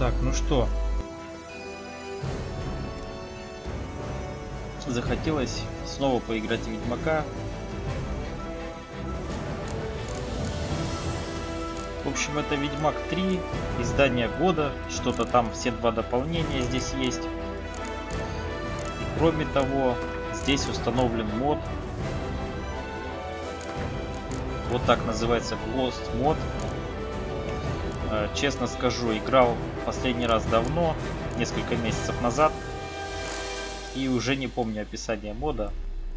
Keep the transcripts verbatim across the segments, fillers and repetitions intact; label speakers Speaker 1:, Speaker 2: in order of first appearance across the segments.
Speaker 1: Так, ну что? Захотелось снова поиграть в Ведьмака. В общем, это Ведьмак три, издание года, что-то там, все два дополнения здесь есть. И кроме того, здесь установлен мод. Вот так называется Closed мод. Честно скажу, играл последний раз давно, несколько месяцев назад. И уже не помню описание мода.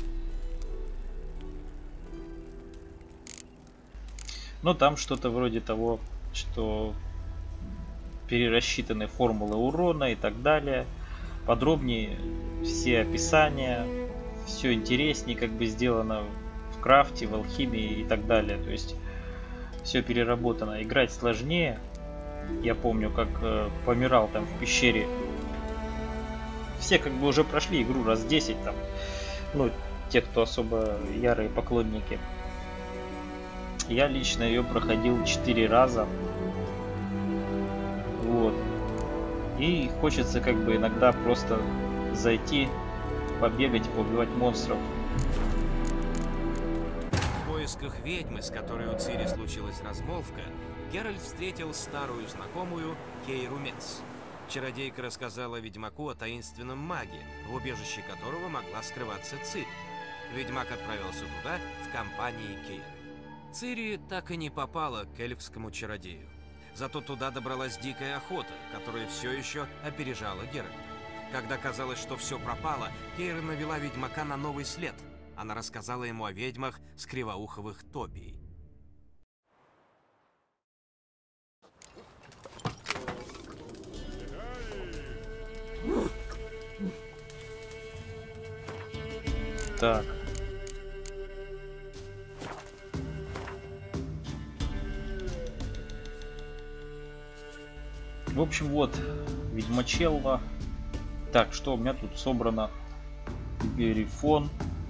Speaker 1: Но там что-то вроде того, что перерасчитаны формулы урона и так далее. Подробнее все описания, все интереснее как бы сделано в крафте, в алхимии и так далее. То есть все переработано. Играть сложнее. Я помню, как э, помирал там в пещере. Все как бы уже прошли игру раз десять там. Ну, те, кто особо ярые поклонники. Я лично ее проходил четыре раза. Вот. И хочется как бы иногда просто зайти, побегать, поубивать монстров.
Speaker 2: В поисках ведьмы, с которой у Цири случилась размолвка, Геральт встретил старую знакомую Кейру Мец. Чародейка рассказала ведьмаку о таинственном маге, в убежище которого могла скрываться Цири. Ведьмак отправился туда в компании Кейры. Цири так и не попала к эльфскому чародею. Зато туда добралась дикая охота, которая все еще опережала Геральта. Когда казалось, что все пропало, Кейра навела ведьмака на новый след. Она рассказала ему о ведьмах с кривоуховых топий.
Speaker 1: Так. В общем, вот Ведьмачелла. Так, что у меня тут собрано? Грифон.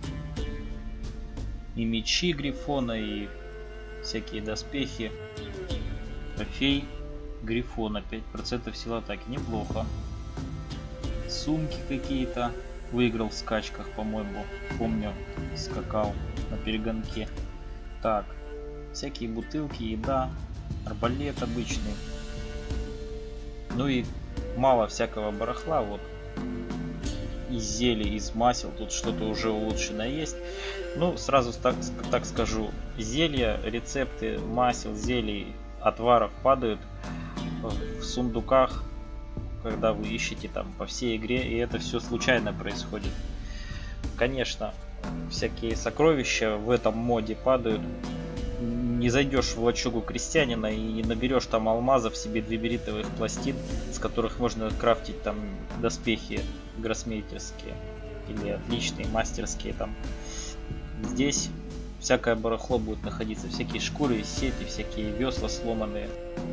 Speaker 1: И мечи Грифона, и всякие доспехи. Трофей Грифона. пять процентов силы атаки. Неплохо. Сумки какие-то. Выиграл в скачках, по-моему. Помню, скакал на перегонке. Так. Всякие бутылки, еда. Арбалет обычный. Ну и мало всякого барахла. Вот. Из зелий, из масел. Тут что-то уже улучшенное есть. Ну, сразу так, так скажу. Зелья, рецепты масел, зелий, отваров падают в сундуках, когда вы ищете там по всей игре, и это все случайно происходит. Конечно, всякие сокровища в этом моде падают. Не зайдешь в лачугу крестьянина и не наберешь там алмазов себе двиберитовых пластин, с которых можно крафтить там доспехи гроссмейстерские или отличные мастерские там. Здесь всякое барахло будет находиться, всякие шкуры, сети, всякие весла сломанные.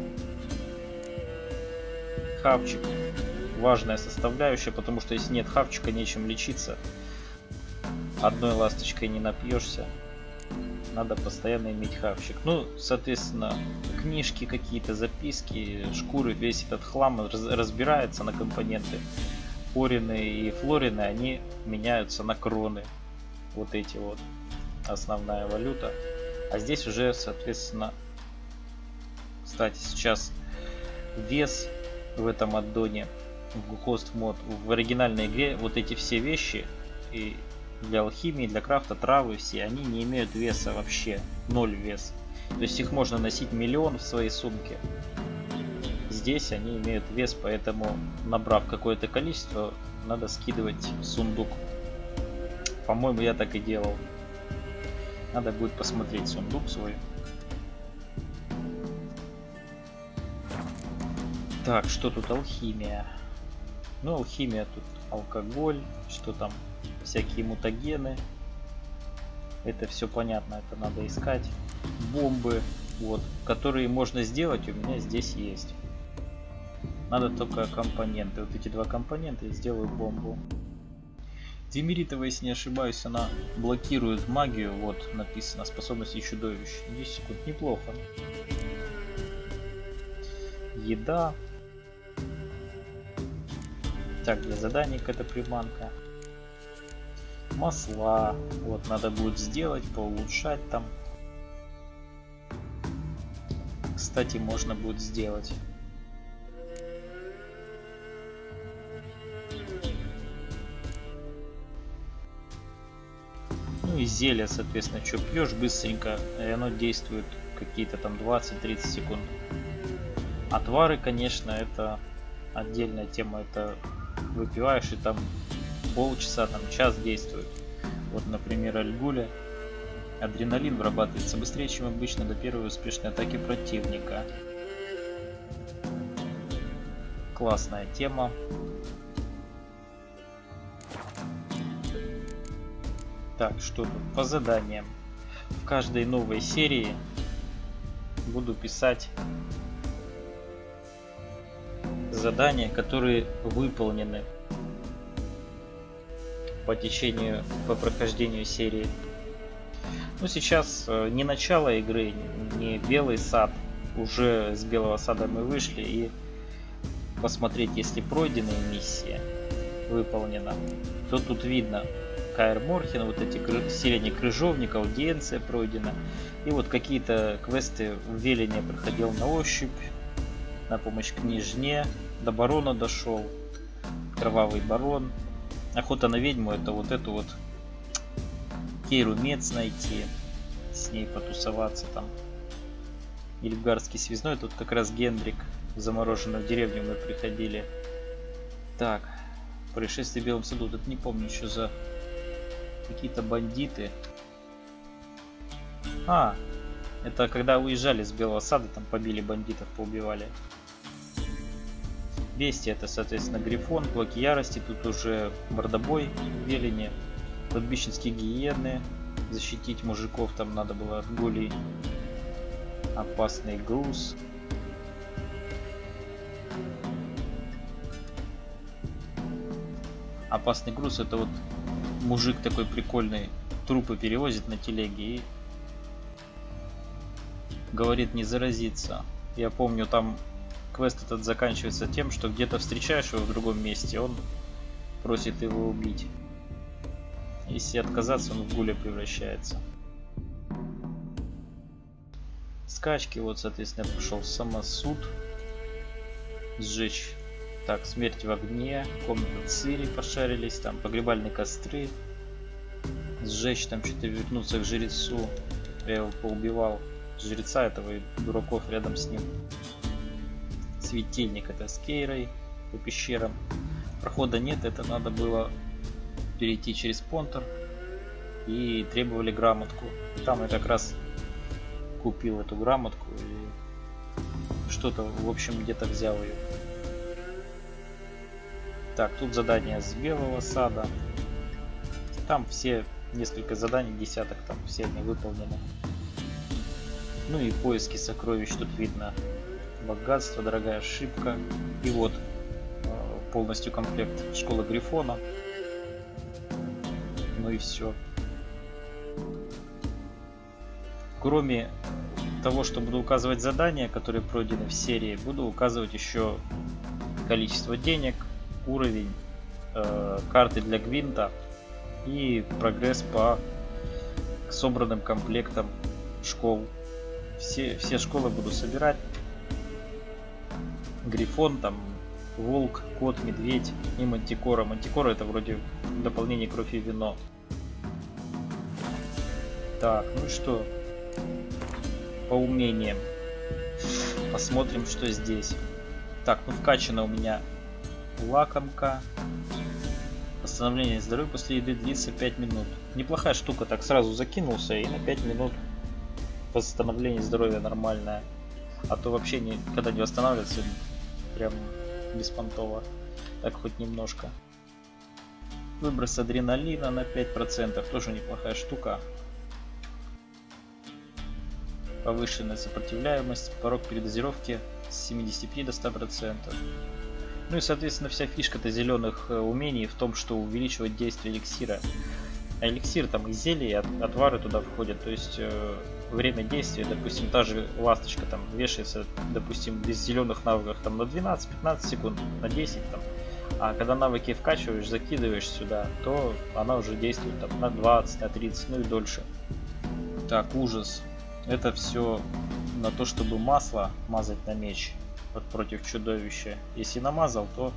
Speaker 1: Хавчик. Важная составляющая, потому что если нет хавчика, нечем лечиться. Одной ласточкой не напьешься. Надо постоянно иметь хавчик. Ну, соответственно, книжки какие-то, записки, шкуры, весь этот хлам раз разбирается на компоненты. Форины и флорины, они меняются на кроны. Вот эти вот. Основная валюта. А здесь уже, соответственно, кстати, сейчас вес в этом аддоне, в Closed мод, в оригинальной игре, вот эти все вещи и для алхимии, для крафта, травы все, они не имеют веса вообще, ноль вес. То есть их можно носить миллион в своей сумке. Здесь они имеют вес, поэтому, набрав какое-то количество, надо скидывать в сундук. По-моему, я так и делал. Надо будет посмотреть сундук свой. Так, что тут алхимия? Ну, алхимия тут алкоголь, что там, всякие мутагены. Это все понятно, это надо искать. Бомбы, вот, которые можно сделать, у меня здесь есть. Надо только компоненты. Вот эти два компонента, и сделаю бомбу. Демеритовая, если не ошибаюсь, она блокирует магию. Вот написано, способности чудовищ. десять секунд, неплохо. Еда. Так, для заданий какая-то приманка. Масла. Вот, надо будет сделать, поулучшать там. Кстати, можно будет сделать. Ну и зелье, соответственно, что пьешь быстренько, и оно действует какие-то там двадцать-тридцать секунд. Отвары, конечно, это отдельная тема. Это выпиваешь и там полчаса, там час действует. Вот, например, Альгуля. Адреналин вырабатывается быстрее, чем обычно до первой успешной атаки противника. Классная тема. Так, что тут по заданиям? В каждой новой серии буду писать задания, которые выполнены по течению, по прохождению серии. Ну, сейчас не начало игры, не белый сад. Уже с белого сада мы вышли, и посмотреть, если пройденная миссия выполнена, то тут видно Каэр Морхен, вот эти селения крыжовника, аудиенция пройдена. И вот какие-то квесты в Велине проходил на ощупь, на помощь княжне, до барона дошел, кровавый барон. Охота на ведьму — это вот эту вот Кейру Мец найти, с ней потусоваться там. Ильфгарский связной, тут как раз Гендрик, в замороженную деревню мы приходили. Так, происшествие в Белом саду, тут не помню, что за какие-то бандиты. А, это когда уезжали с Белого сада, там побили бандитов, поубивали. Бестия — это, соответственно, Грифон, Клоки Ярости, тут уже мордобой в Велине. Кладбищенские гиены, защитить мужиков там надо было от гулей. Опасный груз. Опасный груз — это вот мужик такой прикольный, трупы перевозит на телеге и говорит не заразиться. Я помню, там квест этот заканчивается тем, что где-то встречаешь его в другом месте, он просит его убить. Если отказаться, он в гуля превращается. Скачки, вот, соответственно, я пошел самосуд. Сжечь. Так, смерть в огне, комната Цири пошарились, там погребальные костры. Сжечь, там что-то вернуться к жрецу. Я его поубивал. Жреца этого и дураков рядом с ним. Светильник — это с Кейрой по пещерам. Прохода нет, это надо было перейти через Понтер. И требовали грамотку. И там я как раз купил эту грамотку и что-то, в общем, где-то взял ее. Так, тут задание с Белого сада. Там все несколько заданий, десяток, там все они выполнены. Ну и поиски сокровищ тут видно. Богатство, дорогая ошибка. И вот полностью комплект школы Грифона. Ну и все. Кроме того, что буду указывать задания, которые пройдены в серии, буду указывать еще количество денег, уровень, э, карты для Гвинта и прогресс по собранным комплектам школ. Все, все школы буду собирать. Грифон, там, волк, кот, медведь и мантикора. Мантикора — это вроде дополнение кровь и вино. Так, ну что, по умениям посмотрим, что здесь. Так, ну вкачана у меня лакомка. Восстановление здоровья после еды длится пять минут. Неплохая штука, так сразу закинулся и на пять минут восстановление здоровья нормальное. А то вообще никогда не восстанавливается, прям беспонтово. Так, хоть немножко. Выброс адреналина на пять процентов, тоже неплохая штука. Повышенная сопротивляемость, порог передозировки с семидесяти пяти до ста процентов. Ну и, соответственно, вся фишка-то зеленых умений в том, что увеличивать действие эликсира. А эликсир, там и зелья, и отвары туда входят. То есть э, время действия, допустим, та же ласточка там вешается, допустим, без зеленых навыков там на двенадцать-пятнадцать секунд, на десять там. А когда навыки вкачиваешь, закидываешь сюда, то она уже действует там на двадцать, на тридцать, ну и дольше. Так, ужас. Это все на то, чтобы масло мазать на меч вот против чудовища. Если намазал, то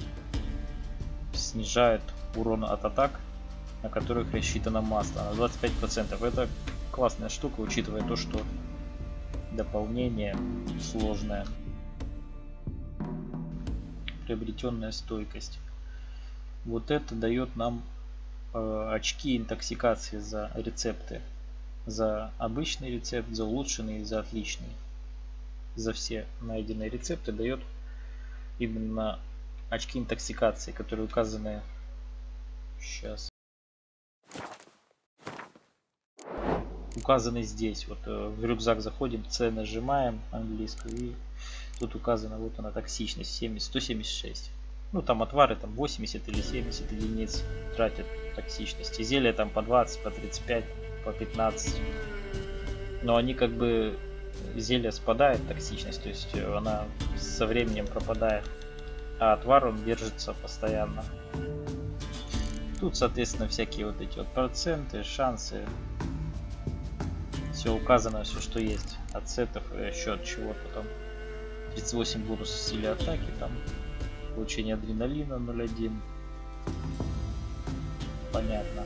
Speaker 1: снижает урон от атак, на которых рассчитано масло, на двадцать пять процентов. Это классная штука, учитывая то, что дополнение сложное. Приобретенная стойкость. Вот это дает нам э, очки интоксикации за рецепты. За обычный рецепт, за улучшенный и за отличный. За все найденные рецепты дает именно очки интоксикации, которые указаны сейчас. Указаны здесь. Вот э, в рюкзак заходим, С нажимаем английскую, и тут указана вот она токсичность семьдесят, сто семьдесят шесть. Ну там отвары там восемьдесят или семьдесят единиц тратят токсичности. Зелья там по двадцать, по тридцать пять, по пятнадцать. Но они как бы зелье спадает токсичность, то есть она со временем пропадает. А отвар он держится постоянно. Тут соответственно всякие вот эти вот проценты, шансы. Все указано, все что есть. От сетов и еще от чего-то там. тридцать восемь бонус в стиле атаки, там получение адреналина ноль один. Понятно.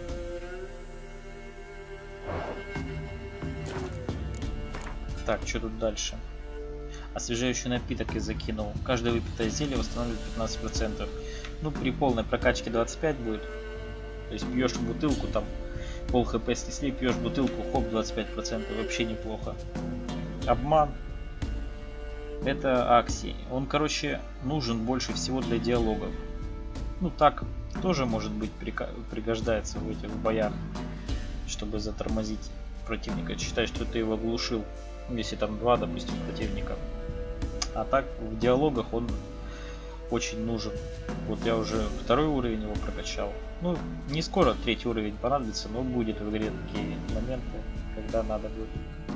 Speaker 1: Так, что тут дальше? Освежающий напиток я закинул. Каждое выпитое зелье восстанавливает пятнадцать процентов. Ну, при полной прокачке двадцать пять будет. То есть пьешь бутылку, там пол хп снесли, пьешь бутылку, хоп, двадцать пять процентов. Вообще неплохо. Обман. Это Акси. Он, короче, нужен больше всего для диалогов. Ну, так тоже, может быть, пригождается в этих боях, чтобы затормозить противника. Считай, что ты его оглушил, если там два, допустим, противника. А так, в диалогах он очень нужен. Вот я уже второй уровень его прокачал. Ну, не скоро третий уровень понадобится, но будет в игре такие моменты, когда надо будет.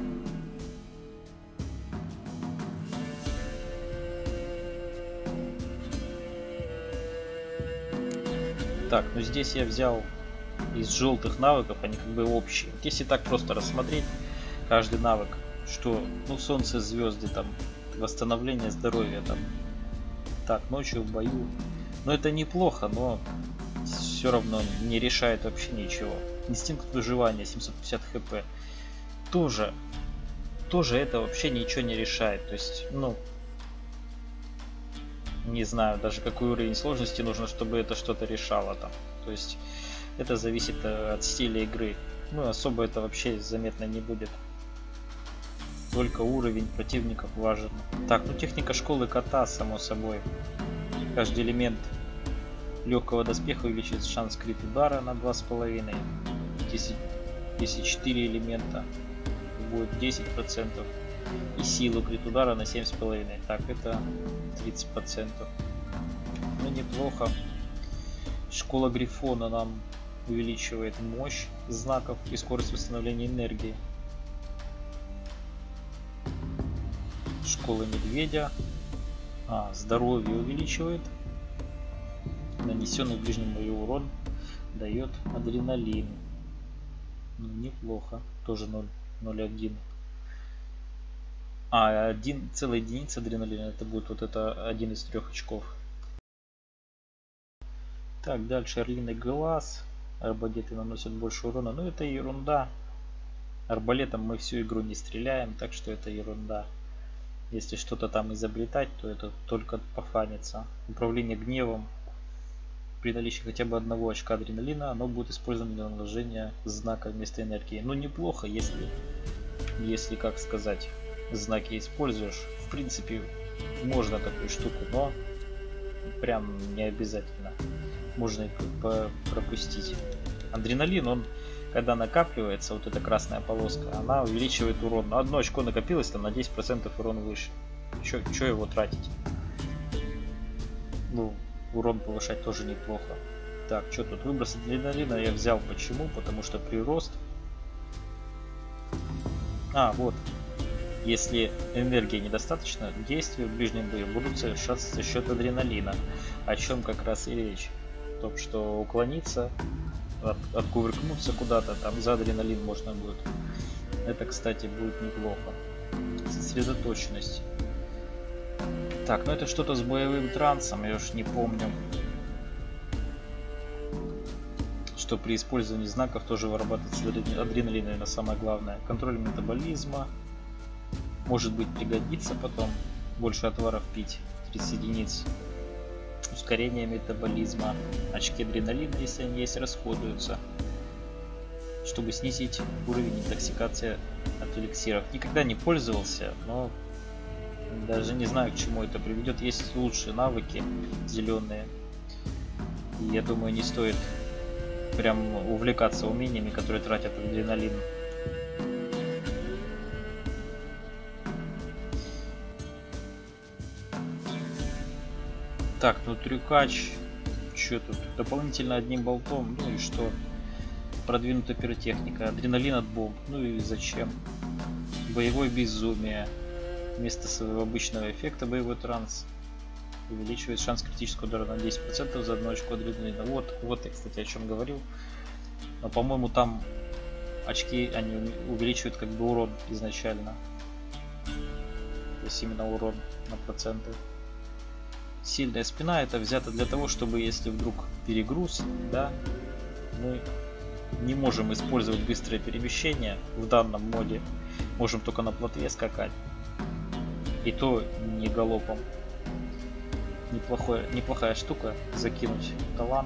Speaker 1: Так, ну здесь я взял из желтых навыков, они как бы общие. Вот если так просто рассмотреть каждый навык, что, ну, солнце, звезды, там, восстановление здоровья, там, так, ночью в бою. Но это неплохо, но все равно не решает вообще ничего. Инстинкт выживания, семьсот пятьдесят хп. Тоже, тоже это вообще ничего не решает. То есть, ну, не знаю даже какой уровень сложности нужно, чтобы это что-то решало там. То есть это зависит от стиля игры. Ну, особо это вообще заметно не будет. Только уровень противников важен. Так, ну техника школы кота, само собой. Каждый элемент легкого доспеха увеличивает шанс крит удара на два с половиной. Если, если четыре элемента, будет десять процентов. И силу крит удара на семь с половиной. Так, это тридцать процентов. Ну, неплохо. Школа Грифона нам увеличивает мощь знаков и скорость восстановления энергии. Школа Медведя. А, здоровье увеличивает. Нанесенный в ближнем бою урон дает адреналин. Ну, неплохо. Тоже ноль целых один. А, один целая единица адреналина. Это будет вот это один из трех очков. Так, дальше орлиный глаз. Арбалеты наносят больше урона. Но это ерунда. Арбалетом мы всю игру не стреляем, так что это ерунда. Если что-то там изобретать, то это только пофанится. Управление гневом. При наличии хотя бы одного очка адреналина оно будет использовано для наложения знака вместо энергии. Ну, неплохо, если, если, как сказать, знаки используешь. В принципе, можно такую штуку, но прям не обязательно. Можно и пропустить. Адреналин, он, когда накапливается, вот эта красная полоска, она увеличивает урон. На одно очко накопилось, там на десять процентов урон выше. Че его тратить? Ну, урон повышать тоже неплохо. Так, что тут? Выброс адреналина я взял. Почему? Потому что прирост. А, вот. Если энергии недостаточно, действия в ближнем бою будут совершаться за счет адреналина, о чем как раз и речь. В том, что уклониться, от, откувыркнуться куда-то, там за адреналин можно будет. Это, кстати, будет неплохо. Сосредоточенность. Так, ну это что-то с боевым трансом, я уж не помню. Что при использовании знаков тоже вырабатывается адреналин, наверное, самое главное. Контроль метаболизма. Может быть, пригодится потом. Больше отваров пить. тридцать единиц. Ускорение метаболизма. Очки адреналина, если они есть, расходуются. Чтобы снизить уровень интоксикации от эликсиров. Никогда не пользовался, но даже не знаю, к чему это приведет. Есть лучшие навыки зеленые. И я думаю, не стоит прям увлекаться умениями, которые тратят адреналин. Так, ну трюкач. Что тут? Дополнительно одним болтом. Ну и что? Продвинутая пиротехника. Адреналин от бомб. Ну и зачем? Боевое безумие. Вместо своего обычного эффекта боевой транс. Увеличивает шанс критического удара на десять процентов за одну очко адреналина. Вот, вот я, кстати, о чем говорил. Но, по-моему, там очки, они увеличивают как бы урон изначально. То есть именно урон на проценты. Сильная спина это взято для того, чтобы если вдруг перегруз, да, мы не можем использовать быстрое перемещение в данном моде. Можем только на плотве скакать. И то не галопом. Неплохое, неплохая штука. Закинуть талант.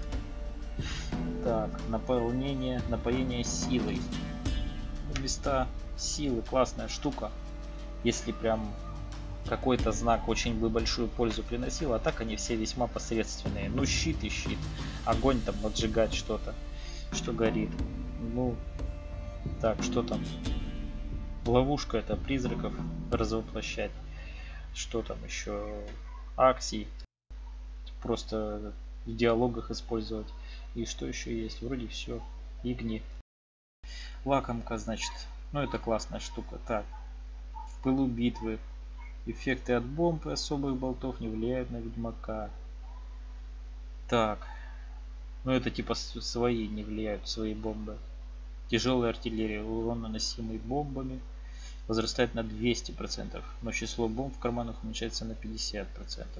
Speaker 1: Так, наполнение, напоение силой. Места силы, классная штука. Если прям какой-то знак очень бы большую пользу приносил, а так они все весьма посредственные. Ну, щит и щит. Огонь там поджигать что-то, что горит. Ну, так, что там? Ловушка это призраков развоплощать. Что там еще? Аксий. Просто в диалогах использовать. И что еще есть? Вроде все. Игни. Лакомка, значит. Ну, это классная штука. Так. В пылу битвы. Эффекты от бомб и особых болтов не влияют на ведьмака. Так. Ну, это типа свои не влияют, свои бомбы. Тяжелая артиллерия. Урон, наносимый бомбами, возрастает на двести процентов. Но число бомб в карманах уменьшается на пятьдесят процентов.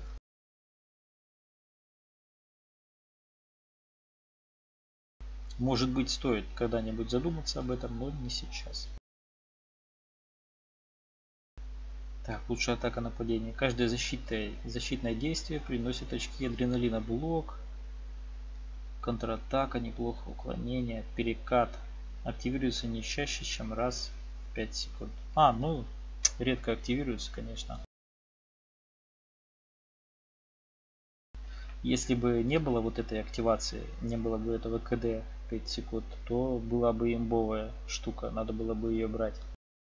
Speaker 1: Может быть, стоит когда-нибудь задуматься об этом, но не сейчас. Так, лучшая атака нападения. Каждое защитное, защитное действие приносит очки адреналина. Блок. Контратака неплохо. Уклонение. Перекат. Активируется не чаще, чем раз в пять секунд. А, ну, редко активируется, конечно. Если бы не было вот этой активации, не было бы этого КД пять секунд, то была бы имбовая штука. Надо было бы ее брать.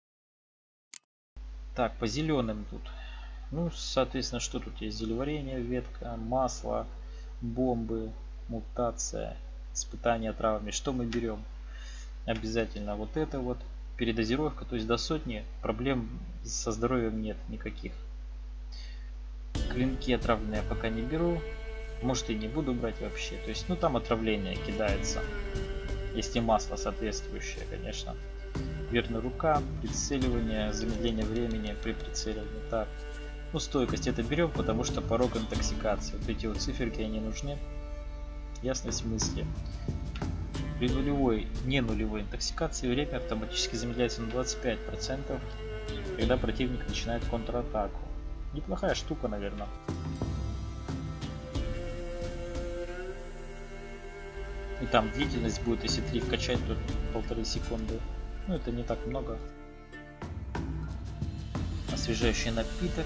Speaker 1: Так, по зеленым тут. Ну, соответственно, что тут есть? Зелеварение, ветка, масло, бомбы, мутация, испытания травами. Что мы берем? Обязательно вот это вот. Передозировка, то есть до сотни проблем со здоровьем нет никаких. Клинки отравленные я пока не беру. Может и не буду брать вообще. То есть, ну там отравление кидается. Если масло соответствующее, конечно. Верная рука, прицеливание, замедление времени при прицеливании. Так, ну стойкость это берем, потому что порог интоксикации. Вот эти вот циферки они нужны. Ясной смысле. При нулевой, не нулевой интоксикации время автоматически замедляется на двадцать пять процентов, когда противник начинает контратаку. Неплохая штука, наверное. И там длительность будет, если три вкачать, то полторы секунды. Ну, это не так много. Освежающий напиток.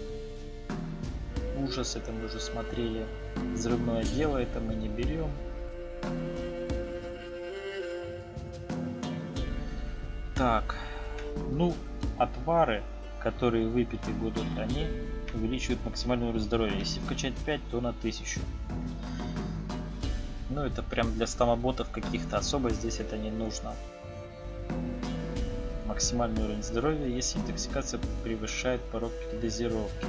Speaker 1: Ужас, это мы уже смотрели. Взрывное дело, это мы не берем. Так, ну, отвары, которые выпиты будут, они увеличивают максимальный уровень здоровья. Если вкачать пять, то на тысячу. Ну, это прям для стамоботов каких-то особо здесь это не нужно. Максимальный уровень здоровья, если интоксикация превышает порог передозировки.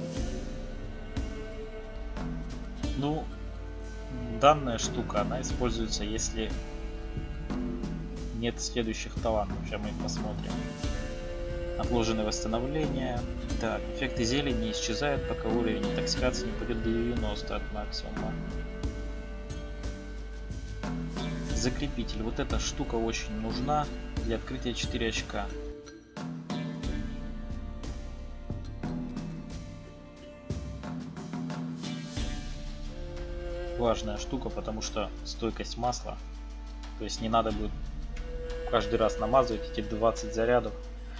Speaker 1: Ну, данная штука, она используется, если нет следующих талантов. Сейчас мы их посмотрим. Отложенное восстановление. Так, эффекты зелий не исчезают, пока уровень интоксикации не пойдет до девяноста от максимума. Закрепитель. Вот эта штука очень нужна для открытия четыре очка. Важная штука, потому что стойкость масла. То есть не надо будет каждый раз намазывать эти двадцать зарядов.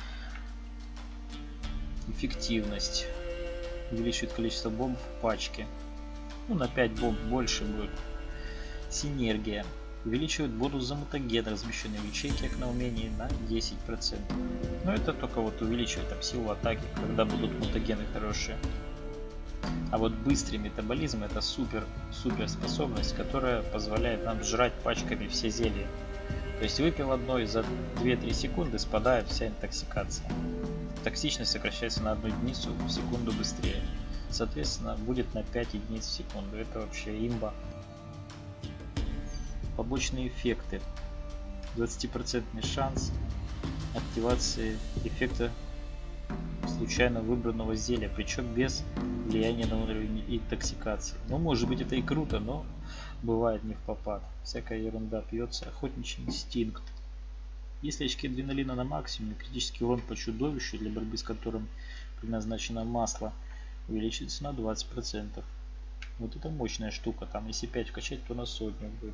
Speaker 1: Эффективность. Увеличивает количество бомб в пачке. Ну, на пять бомб больше будет. Синергия. Увеличивает бонус за мутагены, размещенные в ячейке окна умений, на десять процентов. Но это только вот увеличивает там силу атаки, когда будут мутагены хорошие. А вот быстрый метаболизм — это супер, супер способность, которая позволяет нам жрать пачками все зелья. То есть выпил одно, и за две-три секунды спадает вся интоксикация. Токсичность сокращается на одну единицу в секунду быстрее. Соответственно, будет на пять единиц в секунду. Это вообще имба. Побочные эффекты. двадцатипроцентный шанс активации эффекта случайно выбранного зелья, причем без влияния на уровень интоксикации. Ну, может быть, это и круто, но бывает не впопад. Всякая ерунда пьется. Охотничий инстинкт. Если очки адреналина на максимуме, критический урон по чудовищу, для борьбы с которым предназначено масло, увеличится на двадцать процентов. Вот это мощная штука. Там если пять вкачать, то на сотню будет.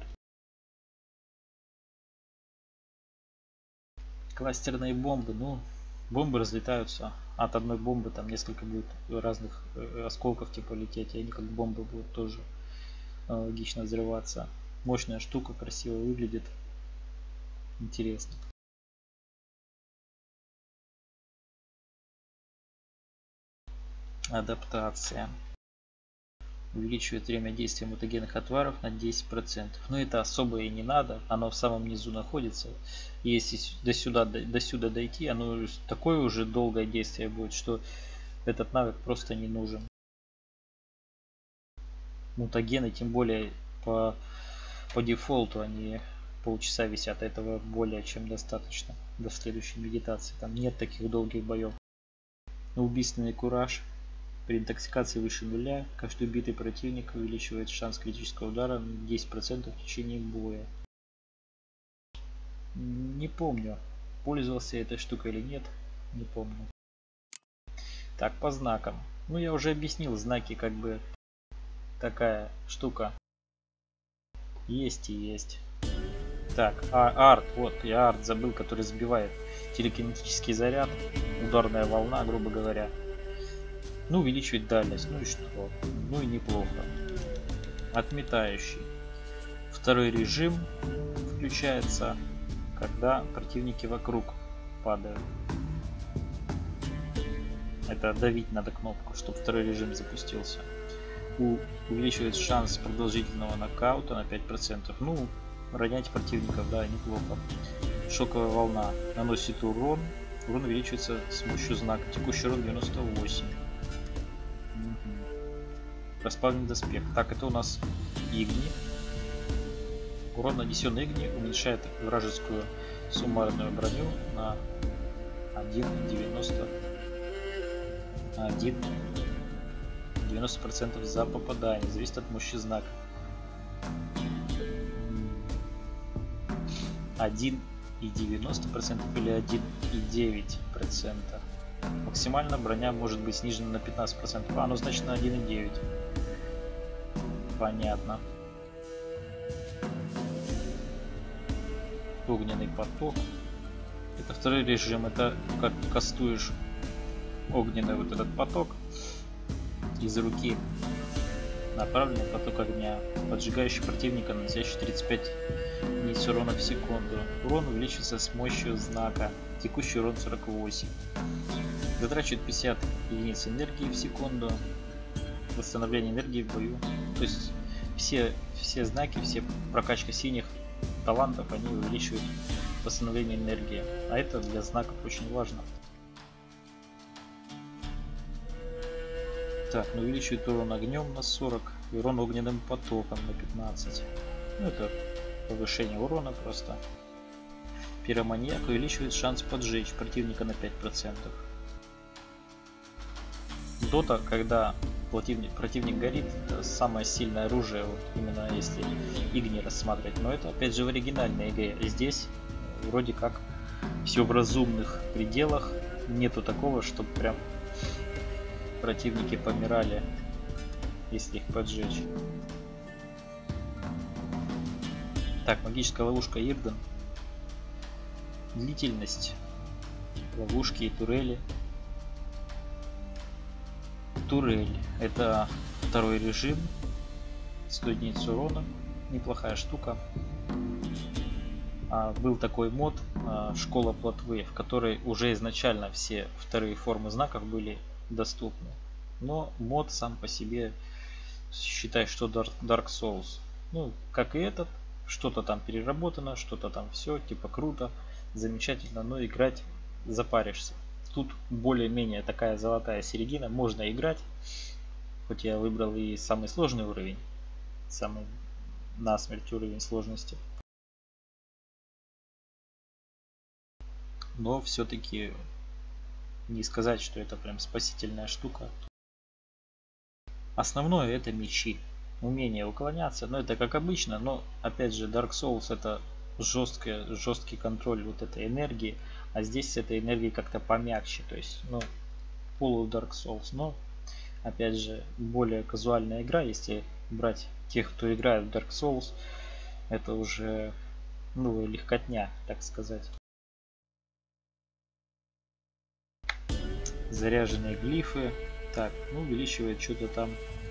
Speaker 1: Кластерные бомбы. Ну, бомбы разлетаются. От одной бомбы там несколько будет разных осколков типа лететь. И они как бомбы будут тоже логично взрываться. Мощная штука, красиво выглядит. Интересно. Адаптация. Увеличивает время действия мутагенных отваров на десять процентов. Но это особо и не надо. Оно в самом низу находится. Если до сюда, до, до сюда дойти, оно такое уже долгое действие будет, что этот навык просто не нужен. Мутагены, тем более по, по дефолту, они полчаса висят. Этого более чем достаточно до следующей медитации. Там нет таких долгих боев. Убийственный кураж. При интоксикации выше нуля каждый убитый противник увеличивает шанс критического удара на десять процентов в течение боя. Не помню, пользовался этой штукой или нет, не помню. Так, по знакам. Ну, я уже объяснил, знаки как бы такая штука. Есть и есть. Так, а арт, вот я арт забыл, который сбивает телекинетический заряд, ударная волна, грубо говоря. Ну, увеличивать дальность, ну и что? Ну и неплохо. Отметающий. Второй режим включается, когда противники вокруг падают. Это давить надо кнопку, чтобы второй режим запустился. У, увеличивает шанс продолжительного нокаута на пять процентов. Ну, ронять противников, да, неплохо. Шоковая волна. Наносит урон. Урон увеличивается с помощью знака. Текущий урон девяносто восемь. Расплавленный доспех. Так, это у нас Игни. Урон, нанесенный Игни, уменьшает вражескую суммарную броню на один девяносто один девяносто процентов за попадание. Зависит от мощи знака. один и девяносто процентов или один и девять процентов. Максимально броня может быть снижена на пятнадцать процентов. А, ну значит на один и девять. Понятно. Огненный поток. Это второй режим. Это как кастуешь огненный вот этот поток из руки. Направленный поток огня, поджигающий противника, наносящий тридцать пять единиц урона в секунду. Урон увеличивается с мощью знака. Текущий урон сорок восемь. Затрачивает пятьдесят единиц энергии в секунду. Восстановление энергии в бою. То есть все, все знаки, все прокачка синих талантов, они увеличивают восстановления энергии. А это для знаков очень важно. Так, ну увеличивает урон огнем на сорок, и урон огненным потоком на пятнадцать. Ну это повышение урона просто. Пироманьяк увеличивает шанс поджечь противника на пять процентов. Дота, когда противник, противник горит, это самое сильное оружие, вот именно если игни рассматривать. Но это опять же в оригинальной игре. Здесь вроде как все в разумных пределах. Нету такого, чтобы прям противники помирали, если их поджечь. Так, магическая ловушка Ирден. Длительность ловушки и турели. Турель — это второй режим, сто единиц урона, неплохая штука. А, был такой мод а, Школа Плотвы, в которой уже изначально все вторые формы знаков были доступны. Но мод сам по себе, считай, что Dark Souls. Ну, как и этот, что-то там переработано, что-то там все, типа круто, замечательно, но играть запаришься. Тут более-менее такая золотая середина, можно играть, хоть я выбрал и самый сложный уровень, самый насмерть уровень сложности. Но все-таки не сказать, что это прям спасительная штука. Основное это мечи, умение уклоняться, но это как обычно, но опять же Dark Souls это жесткий, жесткий контроль вот этой энергии, а здесь с этой энергией как-то помягче, то есть, ну, полу Dark Souls, но опять же более казуальная игра, если брать тех, кто играет в Dark Souls, это уже, ну, легкотня, так сказать. Заряженные глифы. Так, ну увеличивает что-то там.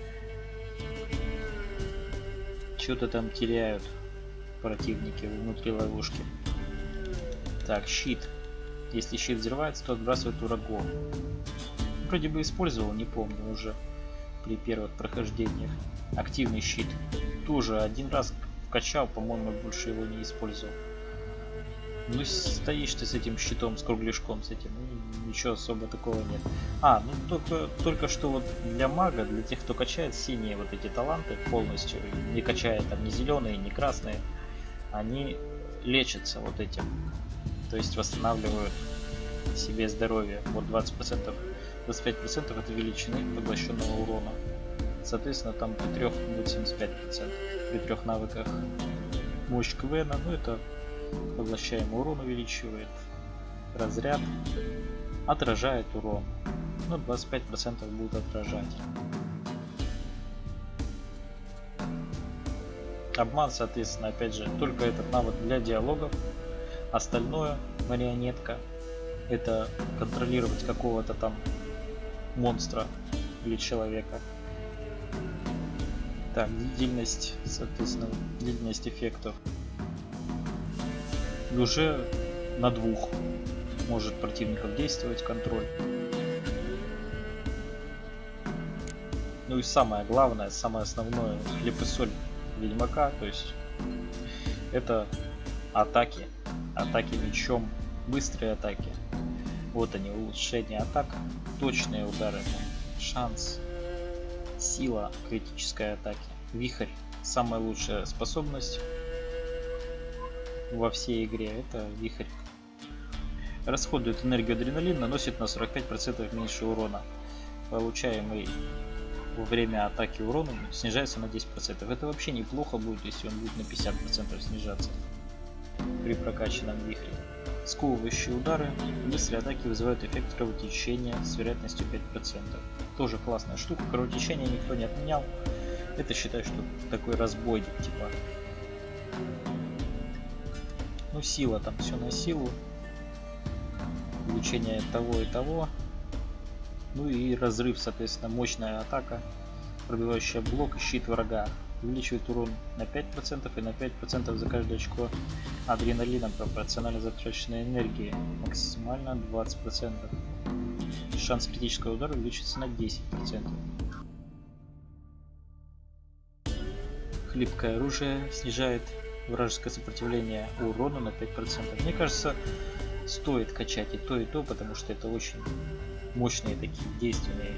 Speaker 1: Что-то там теряют противники внутри ловушки. Так, щит. Если щит взрывается, то отбрасывает врагов. Вроде бы использовал, не помню уже при первых прохождениях. Активный щит. Тоже один раз вкачал, по-моему, больше его не использовал. Ну стоишь ты с этим щитом, с кругляшком с этим, ну, ничего особо такого нет. А, ну только, только что вот для мага, для тех, кто качает синие вот эти таланты полностью, не качает там ни зеленые, ни красные, они лечатся вот этим. То есть восстанавливают себе здоровье. Вот двадцать процентов, двадцать пять процентов это величины поглощенного урона. Соответственно, там при трех будет семьдесят пять процентов. При трех навыках мощь Квена, ну это поглощаемый урон увеличивает, разряд, отражает урон, ну двадцать пять процентов будет отражать. Обман, соответственно, опять же, только этот навык для диалогов, остальное марионетка, это контролировать какого-то там монстра или человека. Так, длительность, соответственно, длительность эффектов. И уже на двух может противников действовать контроль. Ну и самое главное, самое основное, хлеб и соль Ведьмака, то есть это атаки, атаки мечом, быстрые атаки. Вот они, улучшение атак, точные удары, шанс, сила критической атаки, вихрь, самая лучшая способность во всей игре, это вихрь. Расходует энергию адреналин, наносит на сорок пять процентов меньше урона. Получаемый во время атаки урон снижается на десять процентов. Это вообще неплохо будет, если он будет на пятьдесят процентов снижаться при прокачанном вихре. Сковывающие удары, быстрые атаки вызывают эффект кровотечения с вероятностью пять процентов. Тоже классная штука, кровотечение никто не отменял. Это считай, что такой разбойник типа. Ну, сила, там все на силу. Увеличение того и того. Ну и разрыв, соответственно, мощная атака, пробивающая блок и щит врага. Увеличивает урон на пять процентов и на пять процентов за каждое очко адреналина пропорционально затраченной энергии. Максимально двадцать процентов. Шанс критического удара увеличится на десять процентов. Хлипкое оружие снижает Вражеское сопротивление урона на пять процентов. Мне кажется, стоит качать и то, и то, потому что это очень мощные такие действенные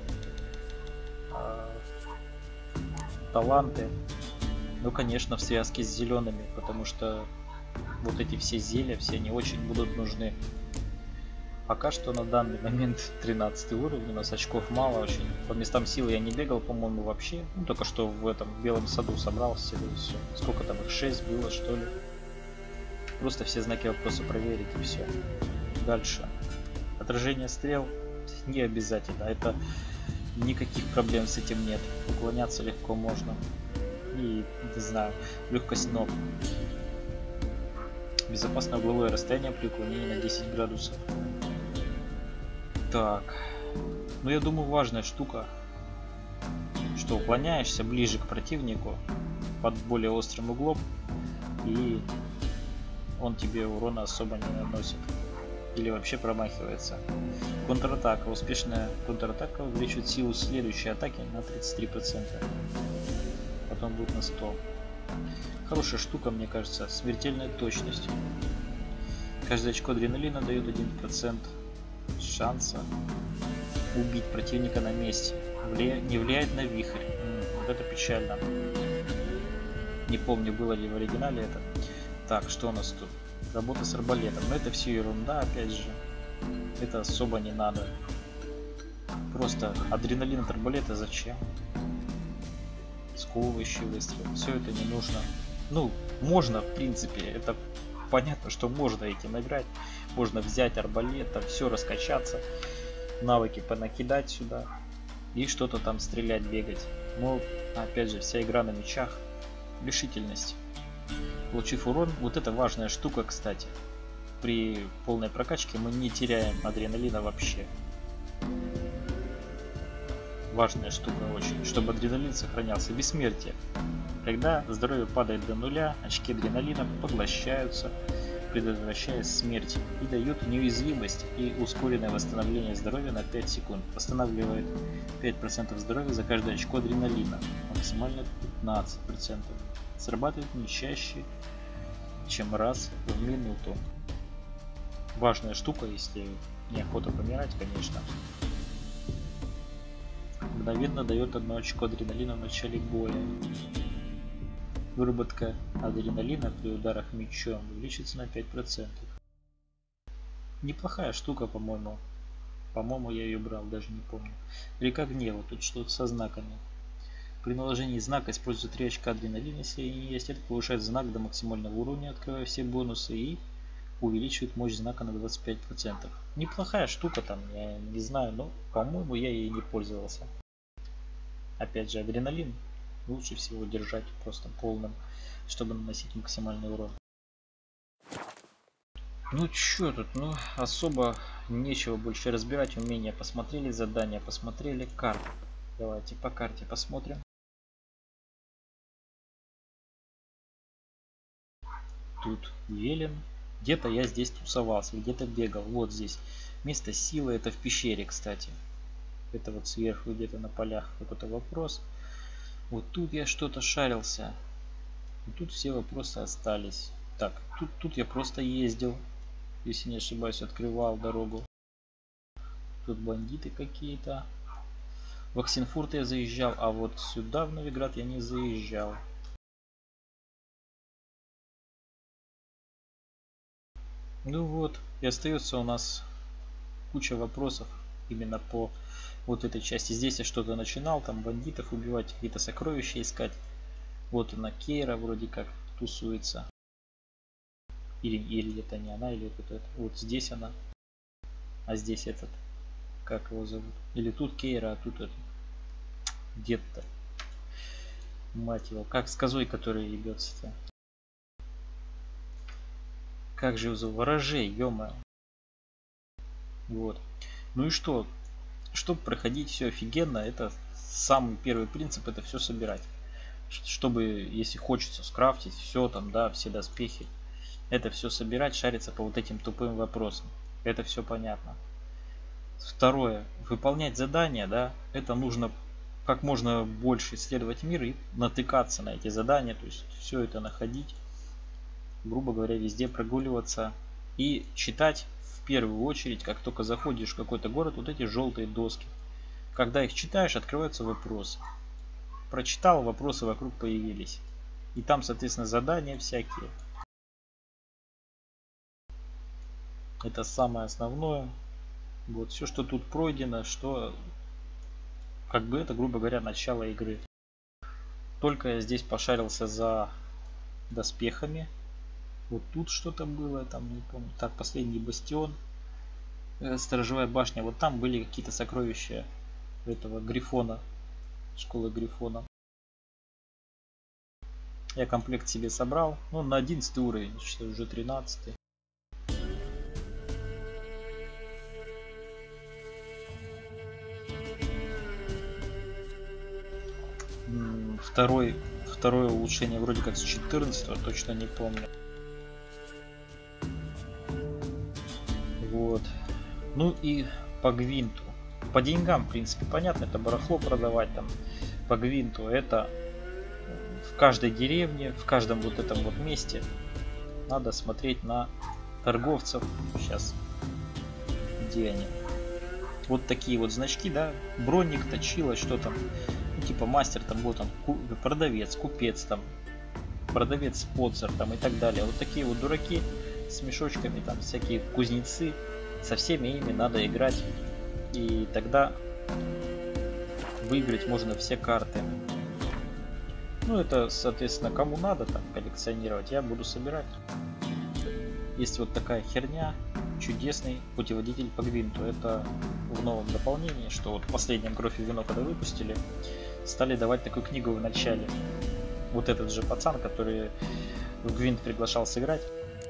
Speaker 1: э, таланты. Ну, конечно, в связке с зелеными, потому что вот эти все зелья, все они очень будут нужны. Пока что на данный момент тринадцатый уровень, у нас очков мало очень. По местам силы я не бегал, по-моему, вообще. Ну, только что в этом белом саду собрался, и все. Сколько там их, шесть было, что ли? Просто все знаки вопроса проверить и все. Дальше. Отражение стрел не обязательно. Это никаких проблем с этим нет. Уклоняться легко можно. И, не знаю, легкость ног. Безопасное угловое расстояние при уклонении на десять градусов. Так. Ну, я думаю, важная штука, что уклоняешься ближе к противнику под более острым углом, и он тебе урона особо не наносит. Или вообще промахивается. Контратака. Успешная контратака увеличивает силу следующей атаки на тридцать три процента. Потом будет на сто. Хорошая штука, мне кажется. Смертельная точность. Каждое очко адреналина дает один процент шанса убить противника на месте. Влия... Не влияет на вихрь. М-м, вот это печально. Не помню, было ли в оригинале это. Так, что у нас тут? Работа с арбалетом. Но это все ерунда, опять же. Это особо не надо. Просто адреналин от арбалета зачем? Сковывающий выстрел. Все это не нужно. Ну, можно, в принципе. Это понятно, что можно этим играть. Можно взять арбалет, там все раскачаться. Навыки понакидать сюда. И что-то там стрелять, бегать. Но, опять же, вся игра на мечах. Решительность. Получив урон, вот это важная штука, кстати. При полной прокачке мы не теряем адреналина вообще. Важная штука очень, чтобы адреналин сохранялся. Бессмертие. Когда здоровье падает до нуля, очки адреналина поглощаются, предотвращая смерть, и дают неуязвимость и ускоренное восстановление здоровья на пять секунд. Восстанавливает пять процентов здоровья за каждое очко адреналина, максимально пятнадцать процентов. Срабатывает не чаще, чем раз в минуту. Важная штука, если неохота помирать, конечно. Мгновенно дает одно очко адреналина в начале боя. Выработка адреналина при ударах мечом увеличится на пять процентов. Неплохая штука, по-моему. По-моему, я ее брал, даже не помню. Река гнева, тут что-то со знаками. При наложении знака используется три очка адреналина, если они есть. Это повышает знак до максимального уровня, открывая все бонусы, и увеличивает мощь знака на двадцать пять процентов. Неплохая штука там, я не знаю, но, по-моему, я ей не пользовался. Опять же, адреналин лучше всего держать просто полным, чтобы наносить максимальный урон. Ну чё тут, ну особо нечего больше разбирать. Умения посмотрели, задания посмотрели, карта. Давайте по карте посмотрим. Тут Велен. Где-то я здесь тусовался, где-то бегал. Вот здесь. Место силы, это в пещере, кстати. Это вот сверху где-то на полях какой-то вопрос. Вот тут я что-то шарился. И тут все вопросы остались. Так, тут, тут я просто ездил. Если не ошибаюсь, открывал дорогу. Тут бандиты какие-то. В Оксенфурт я заезжал, а вот сюда, в Новиград, я не заезжал. Ну вот, и остается у нас куча вопросов именно по вот этой части. Здесь я что-то начинал, там бандитов убивать, какие-то сокровища искать. Вот она, Кейра вроде как тусуется. Или, или это не она, или это, это. Вот здесь она. А здесь этот. Как его зовут? Или тут Кейра, а тут этот. Дед-то. Мать его. Как с козой, который ебется-то. Как же его зовут? Ворожей, ё-моё. Вот. Ну и что? Чтобы проходить все офигенно, это самый первый принцип, это все собирать. Чтобы, если хочется скрафтить все там, да, все доспехи, это все собирать, шариться по вот этим тупым вопросам. Это все понятно. Второе. Выполнять задания, да, это нужно как можно больше исследовать мир и натыкаться на эти задания, то есть все это находить. грубо говоря, везде прогуливаться и читать в первую очередь, как только заходишь в какой-то город, вот эти желтые доски. Когда их читаешь, открываются вопросы. Прочитал, вопросы вокруг появились. И там, соответственно, задания всякие. Это самое основное. Вот все, что тут пройдено, что как бы это, грубо говоря, начало игры. Только я здесь пошарился за доспехами. Вот тут что-то было, там не помню. Так, последний бастион. Э, сторожевая башня. Вот там были какие-то сокровища этого Грифона. Школы Грифона. Я комплект себе собрал. Ну, на одиннадцатый уровень, что уже тринадцатый. Второй, второе улучшение вроде как с четырнадцатого, точно не помню. Вот. Ну и по гвинту. По деньгам, в принципе, понятно, это барахло продавать там. По гвинту это в каждой деревне, в каждом вот этом вот месте надо смотреть на торговцев. Сейчас, где они? Вот такие вот значки, да, броник, точила, что там, ну, типа мастер, там вот он, продавец, купец, там, продавец, спонсор, там и так далее. Вот такие вот дураки с мешочками, там всякие кузнецы, со всеми ими надо играть, и тогда выиграть можно все карты. Ну это, соответственно, кому надо там коллекционировать, я буду собирать. Есть вот такая херня. Чудесный путеводитель по гвинту. Это в новом дополнении, что вот в последнем Кровь и вино, когда выпустили, стали давать такую книгу в начале. Вот этот же пацан, который в гвинт приглашал сыграть.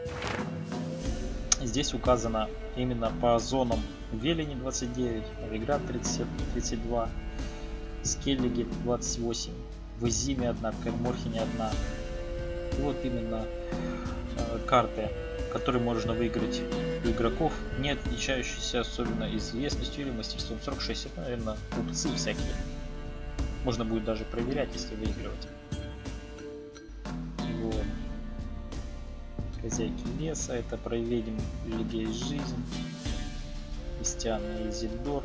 Speaker 1: Здесь указано именно по зонам: Велени двадцать девять, Новиград тридцать два, Скеллиге двадцать восемь, в Изиме одна, в Кальморхене одна. И вот именно э, карты, которые можно выиграть у игроков, не отличающиеся особенно известностью или мастерством. сорок шесть, это, наверное, купцы всякие. Можно будет даже проверять, если выигрывать. Вот. Хозяйки леса, это про ведьм Легей жизнь. Кристиан и Изидор.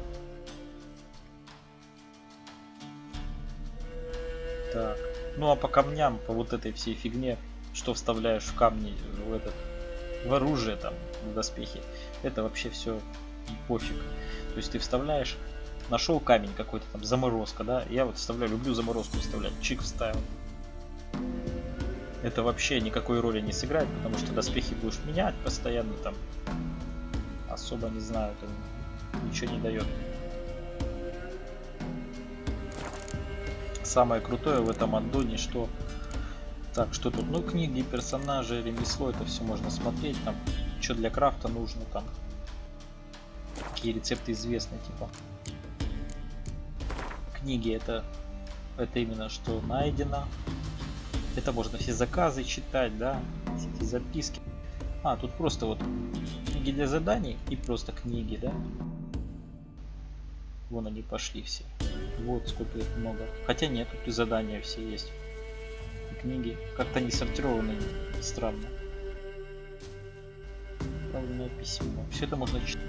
Speaker 1: Так. Ну а по камням, по вот этой всей фигне, что вставляешь в камни, в этот, в оружие, там, в доспехи, это вообще все пофиг. То есть ты вставляешь, нашел камень какой-то там, заморозка, да, я вот вставляю, люблю заморозку вставлять, чик вставил. Это вообще никакой роли не сыграет, потому что доспехи будешь менять постоянно, там, особо не знаю, там ничего не дает. Самое крутое в этом аддоне, что так, что тут, ну, книги, персонажи, ремесло, это все можно смотреть, там, что для крафта нужно, там, какие рецепты известны, типа. Книги, это, это именно что найдено, это можно все заказы читать, да, все эти записки. А, тут просто вот книги для заданий и просто книги, да. Вон они пошли все. Вот сколько их много. Хотя нет, тут и задания все есть. И книги как-то не сортированы, странно. Правильное письмо. Все это можно читать.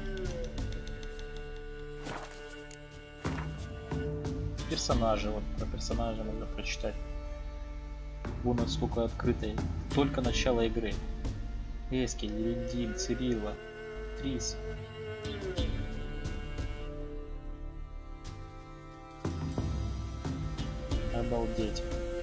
Speaker 1: Персонажи, вот про персонажа надо прочитать. Вон вот сколько открытой. Только начало игры. Эскель, Ледин, Цирилла, Трис. Обалдеть.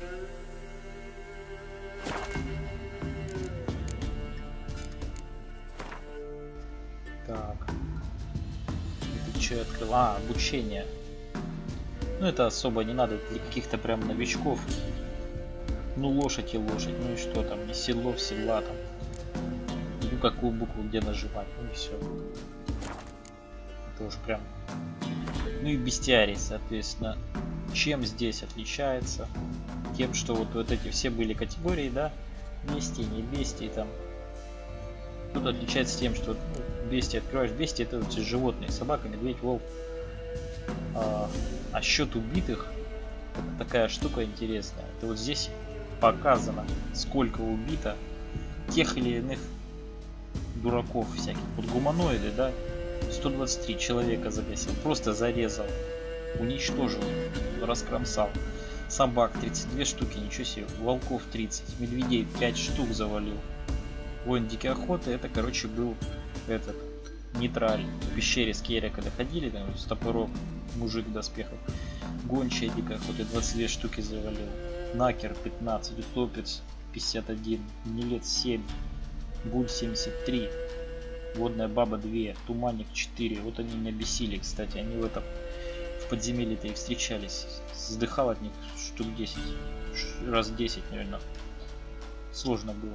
Speaker 1: Так. Это что я открыл? А, обучение. Ну это особо не надо для каких-то прям новичков. Ну лошадь и лошадь. Ну и что там? Не седло в седла там. Ну какую букву где нажимать. Ну и все. Это уж прям. Ну и бестиарий, соответственно. Чем здесь отличается? Тем, что вот, вот эти все были категории, да? Бестии, не бестии там. Тут отличается тем, что ну, бестии открываешь. Бестии это вот животные. Собака, медведь, волк. А, а счет убитых, это такая штука интересная. Это вот здесь показано, сколько убито тех или иных дураков всяких. Вот гуманоиды, да, сто двадцать три человека загасил, просто зарезал, уничтожил, раскромсал. Собак тридцать две штуки, ничего себе, волков тридцать, медведей пять штук завалил. Воин дикой охоты, это, короче, был этот нейтраль. В пещере с Керри, когда ходили, там, с топором, мужик в доспехах. Гончая дикой охоты двадцать две штуки завалил. Накер пятнадцать, утопец пятьдесят один, Нилет семь, Буль семьдесят три, Водная баба два, Туманник четыре. Вот они меня бесили, кстати, они в этом в подземелье-то и встречались. Сдыхал от них штук десять, раз десять, наверное. Сложно было.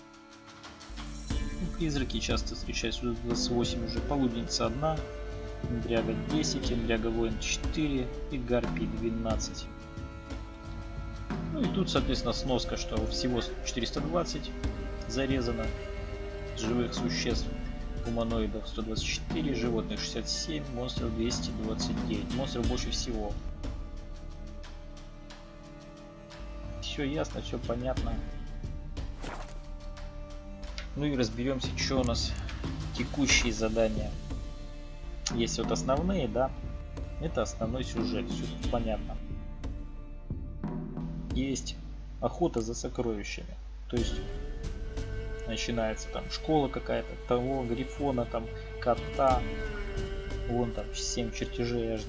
Speaker 1: Ну, призраки часто встречаются. двадцать восемь уже, Полуденница одна, Эндряга десять, Эндряга воин четыре и Гарпий двенадцать. Ну и тут, соответственно, сноска, что всего четыреста двадцать зарезано живых существ, гуманоидов сто двадцать четыре, животных шестьдесят семь, монстров двести двадцать девять. Монстров больше всего. Все ясно, все понятно. Ну и разберемся, что у нас текущие задания. Есть вот основные, да, это основной сюжет, все тут понятно. Есть охота за сокровищами, то есть начинается там школа какая-то, того грифона, там кота, вон там семь чертежей аж.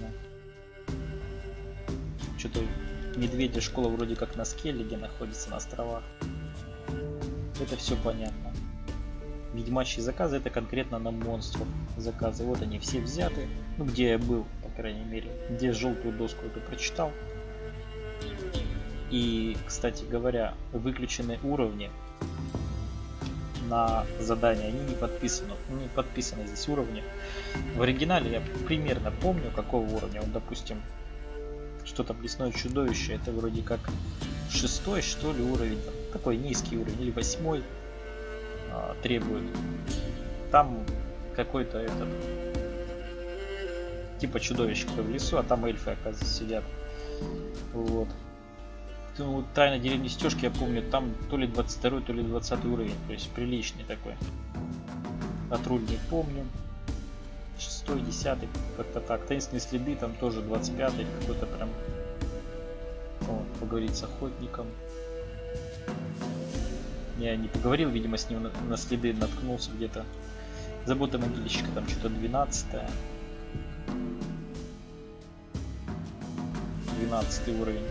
Speaker 1: Что-то медведя школа вроде как на Скеллиге находится, на островах. Это все понятно. Ведьмачьи заказы — это конкретно на монстров заказы. Вот они все взяты. Ну, где я был, по крайней мере. Где желтую доску эту прочитал. И, кстати говоря, выключены уровни на задания. Они не подписаны. Не подписаны здесь уровни. В оригинале я примерно помню, какого уровня. Вот, допустим, что там лесное чудовище. Это вроде как шестой, что ли, уровень. Такой низкий уровень. Или восьмой. Требует. Там какой-то этот типа чудовище в лесу, а там эльфы, оказывается, сидят. Вот. Ну, вот тайна деревни Стежки, я помню, там то ли двадцать второй, то ли двадцатый уровень, то есть приличный такой. Патруль не помню. шестой, десятый, как-то так. Таинственные следы там тоже двадцать пятый, какой-то прям. Вот, поговорить с охотником. Я не поговорил, видимо, с ним на, на следы наткнулся где-то. Забота могильщика там что-то двенадцатое. двенадцатый уровень.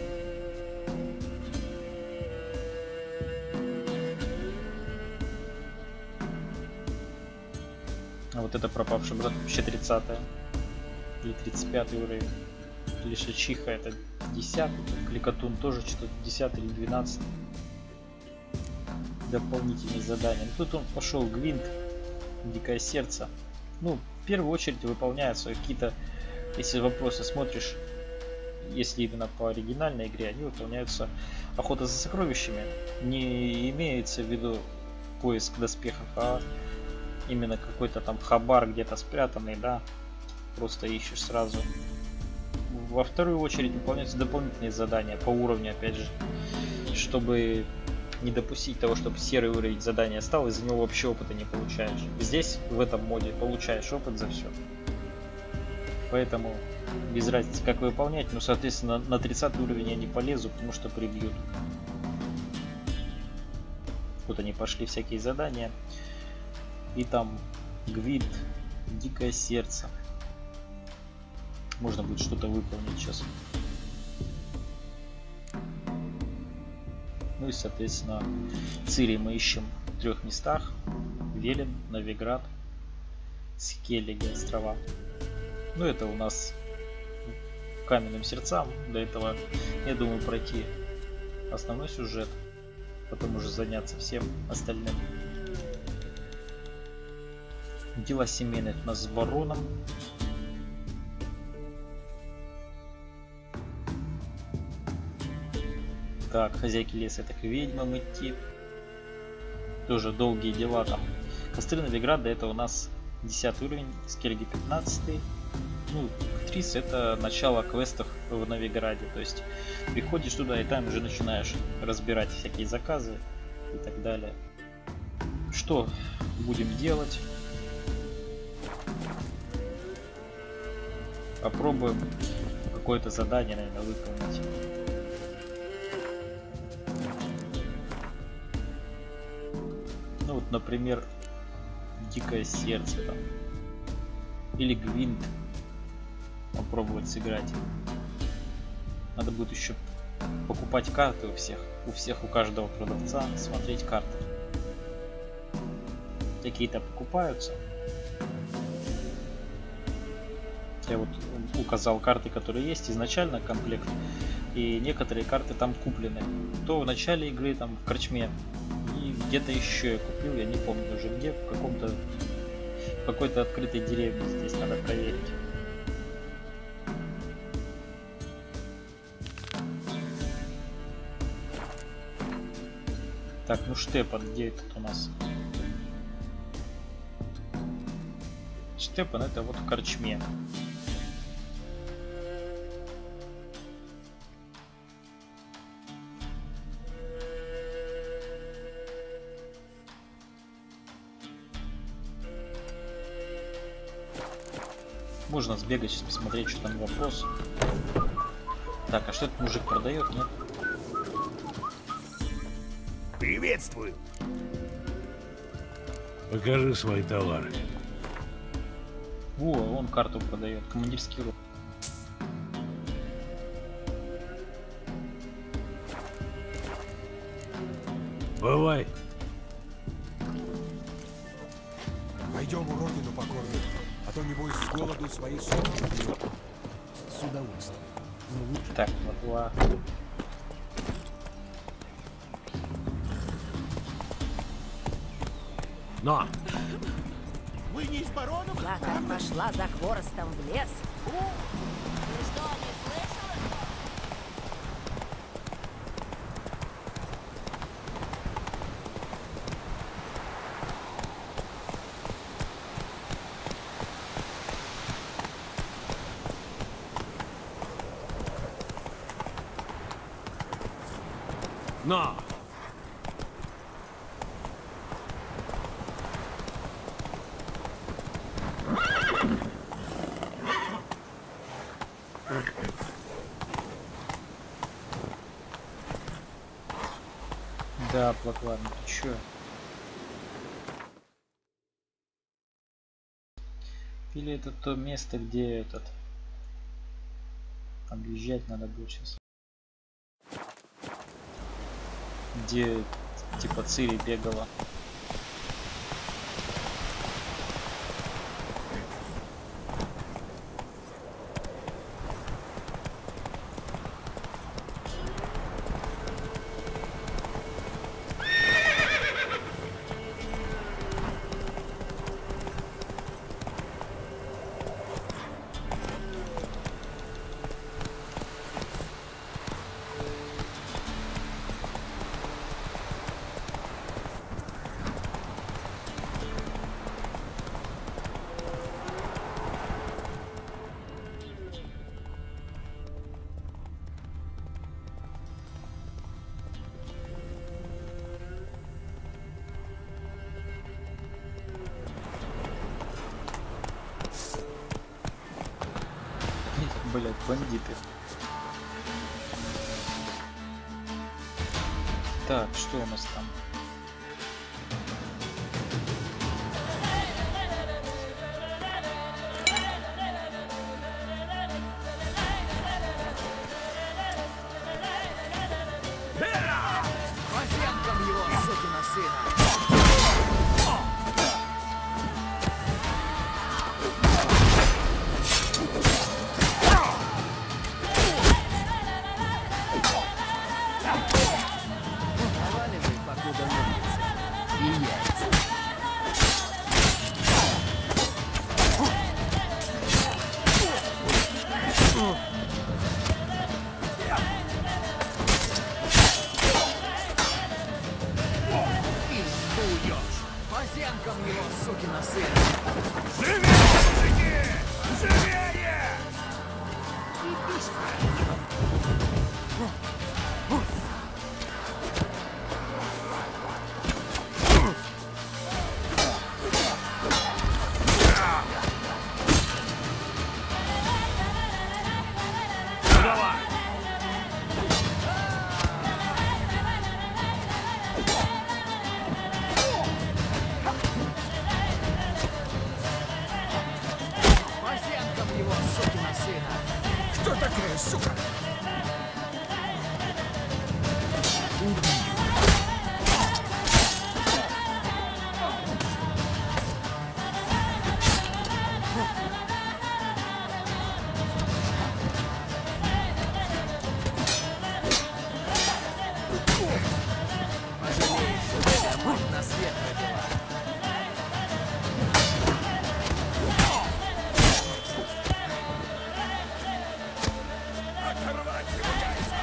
Speaker 1: А вот это пропавший брат вообще тридцатое. Или тридцать пятый уровень. Или Шачиха это десятый. Кликатун тоже что-то десятый или двенадцатый. Дополнительные задания. Но тут он пошел Гвинт, Дикое сердце. Ну, в первую очередь выполняются какие-то, если вопросы смотришь, если именно по оригинальной игре, они выполняются охота за сокровищами. Не имеется в виду поиск доспехов, а именно какой-то там хабар где-то спрятанный, да, просто ищешь сразу. Во вторую очередь выполняются дополнительные задания по уровню, опять же, чтобы не допустить того, чтобы серый уровень задания стал, из-за него вообще опыта не получаешь. Здесь, в этом моде, получаешь опыт за все. Поэтому без разницы, как выполнять, ну, соответственно, на тридцатый уровень я не полезу, потому что прибьют. Вот они пошли всякие задания. И там Гвинт, Дикое сердце. Можно будет что-то выполнить сейчас. Ну и, соответственно, Цири мы ищем в трех местах. Велен, Новиград, Скеллиги, острова. Ну это у нас Каменным сердцам. До этого, я думаю, пройти основной сюжет. Потом уже заняться всем остальным. Дела семейные у нас с бароном. Так, хозяйки леса, это к ведьмам идти. Тоже долгие дела там. Костры Новиграда, это у нас десятый уровень, Скеллиги пятнадцатый. Ну, Трис это начало квестов в Новиграде. То есть приходишь туда и там уже начинаешь разбирать всякие заказы и так далее. Что будем делать? Попробуем какое-то задание, наверное, выполнить. Ну вот, например, Дикое сердце там. Или Гвинт. Попробовать сыграть. Надо будет еще покупать карты у всех. У всех, у каждого продавца смотреть карты. Какие-то покупаются. Я вот указал карты, которые есть изначально комплект, и некоторые карты там куплены. То в начале игры там в корчме, и где-то еще я купил, я не помню уже где, в каком-то в какой-то открытой деревне. Здесь надо проверить. Так, ну Штепан, где этот у нас? Штепан это вот в корчме. Можно сбегать, сейчас посмотреть, что там вопрос. Так, а что этот мужик продает, нет?
Speaker 3: Приветствую.
Speaker 4: Покажи свои товары.
Speaker 1: Во, он карту продает, командирский рот.
Speaker 4: Бывай.
Speaker 3: Пойдем у родину покормим, а то небось с голоду свои сотни бьет. С удовольствием. Но лучше...
Speaker 1: Так, вот.
Speaker 4: Но!
Speaker 3: Вы не из баронов?
Speaker 5: Я как пошла за хворостом в лес.
Speaker 6: Ты что, не слышала?
Speaker 4: Но!
Speaker 1: Да, Плаквар, ну ты чё? Или это то место, где этот объезжать надо будет сейчас, где типа Цири бегала. Блять, бандиты. Так, что у нас там?
Speaker 5: Возьмем его, сукина сына. Поземкам его, сукина сына!
Speaker 3: Живее, мужики! Живее! сука!
Speaker 5: Пожалеешь, что тебя мать на свет родила.
Speaker 3: Оторвать его яйца!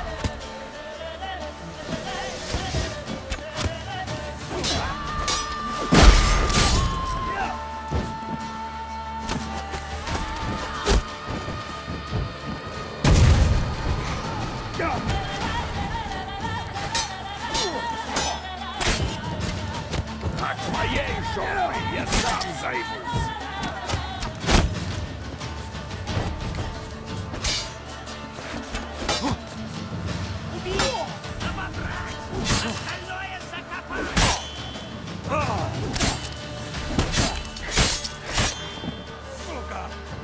Speaker 3: А твоей жопой я сам займусь! Сука!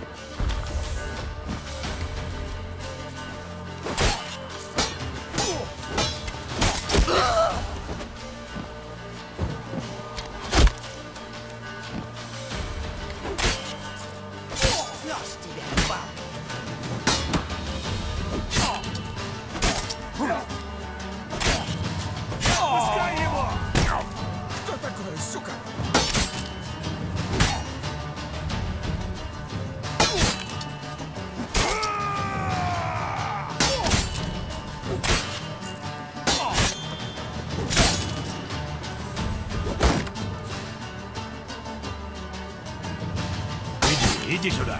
Speaker 5: Пёс тебя ебал.
Speaker 3: Пускай его! Что такое, сука?
Speaker 4: Иди, иди сюда.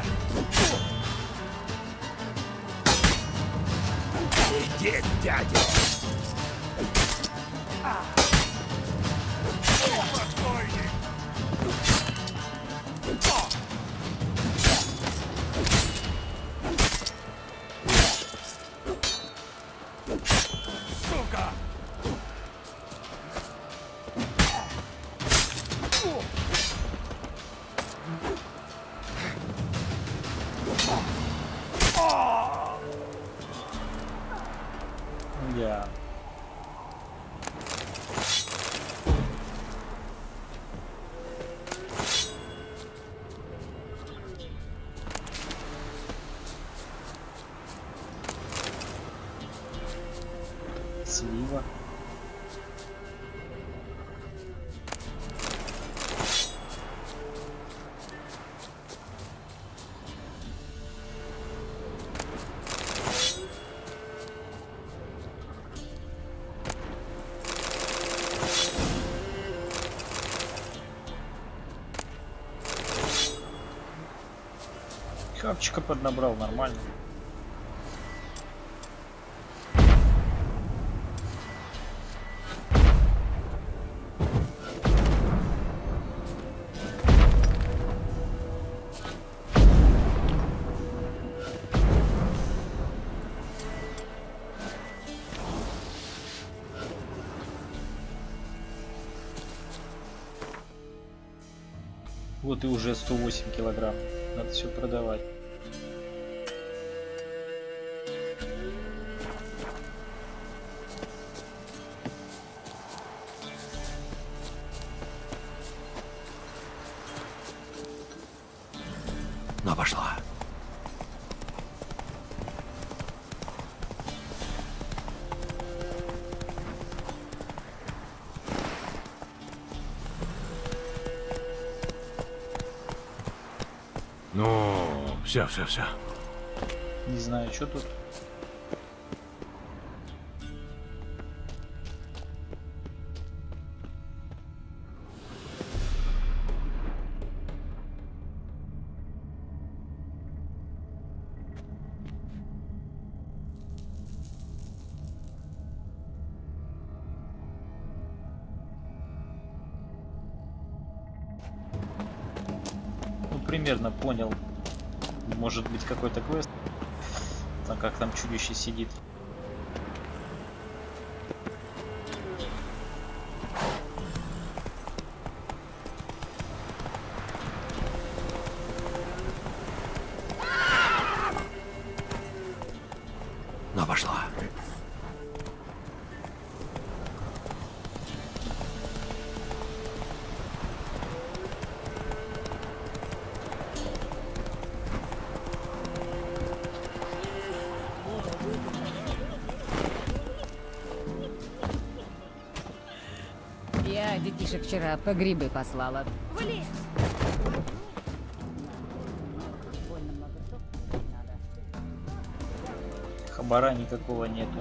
Speaker 3: Иди, дядя! Покойник! Сука!
Speaker 1: Я. Слива. Капчика поднабрал нормально. Вот и уже сто восемь килограмм. Надо все продавать.
Speaker 4: Ну, пошла. Ну, все, все, все.
Speaker 1: Не знаю, что тут. Ну, примерно понял. Может быть, какой-то квест. Там как там чудище сидит.
Speaker 4: Но пошла.
Speaker 7: Я детишек вчера по грибы послала.
Speaker 6: В лес.
Speaker 7: Больно много топ надо.
Speaker 1: Хабара никакого нету.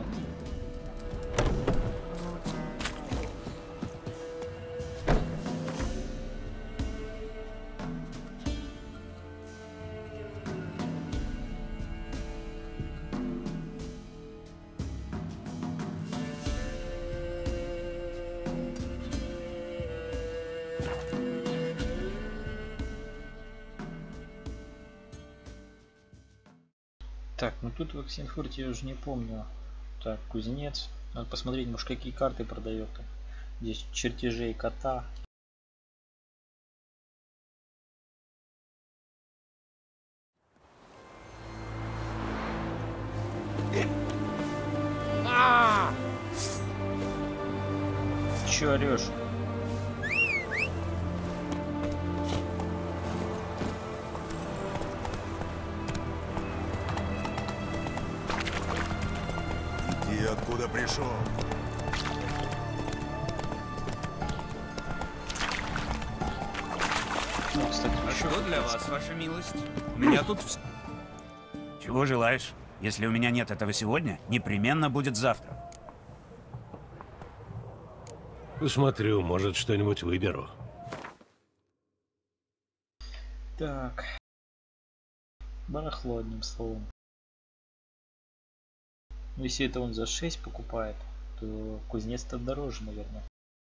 Speaker 1: Так, ну тут в Оксенфурте я уже не помню. Так, кузнец. Надо посмотреть, может, какие карты продает. Здесь чертежей кота. Че орешь?
Speaker 3: Иди откуда пришел.
Speaker 1: Ну, кстати,
Speaker 2: А
Speaker 1: еще
Speaker 2: что для вас, ваша милость? У меня тут вс-
Speaker 8: Чего желаешь? Если у меня нет этого сегодня, непременно будет завтра.
Speaker 4: Посмотрю, может, что-нибудь выберу.
Speaker 1: Так. Барахло, одним словом. Ну, если это он за шесть покупает, то кузнец-то дороже, наверное.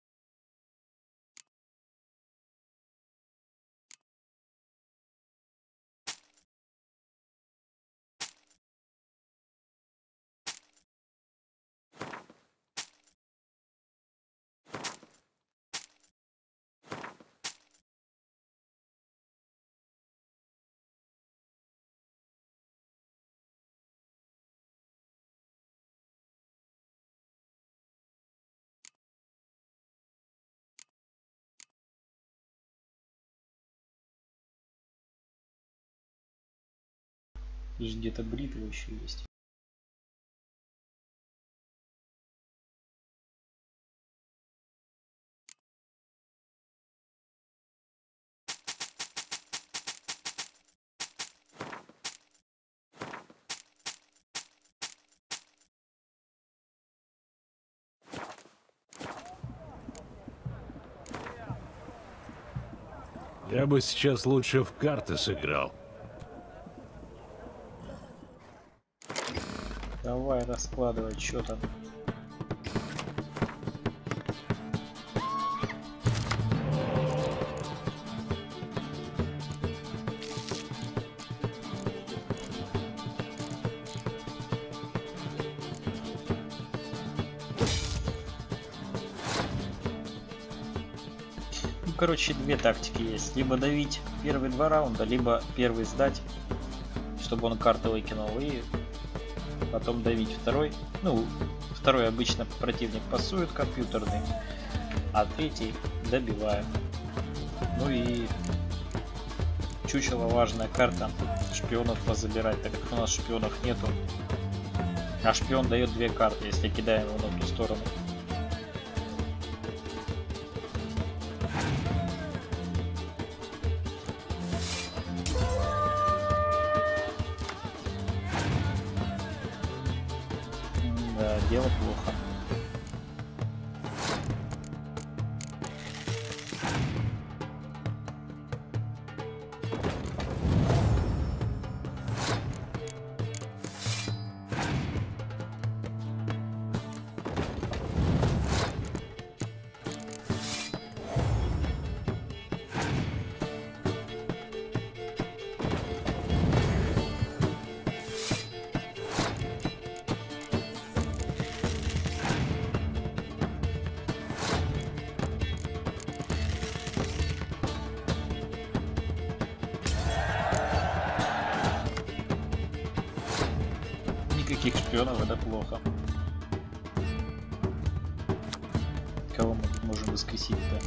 Speaker 1: Здесь где-то бритва еще есть.
Speaker 4: Я бы сейчас лучше в карты сыграл.
Speaker 1: Давай раскладывать, что там. Ну, короче, две тактики есть. Либо давить первые два раунда, либо первый сдать, чтобы он карты выкинул, и потом давить второй. Ну, второй обычно противник пасует компьютерный, а третий добиваем. Ну и чучело важная карта. Шпионов позабирать, так как у нас шпионов нету. А шпион дает две карты, если кидаем его на ту сторону. Да, дело плохо. Никаких шпионов, это плохо. Кого мы тут можем воскресить-то?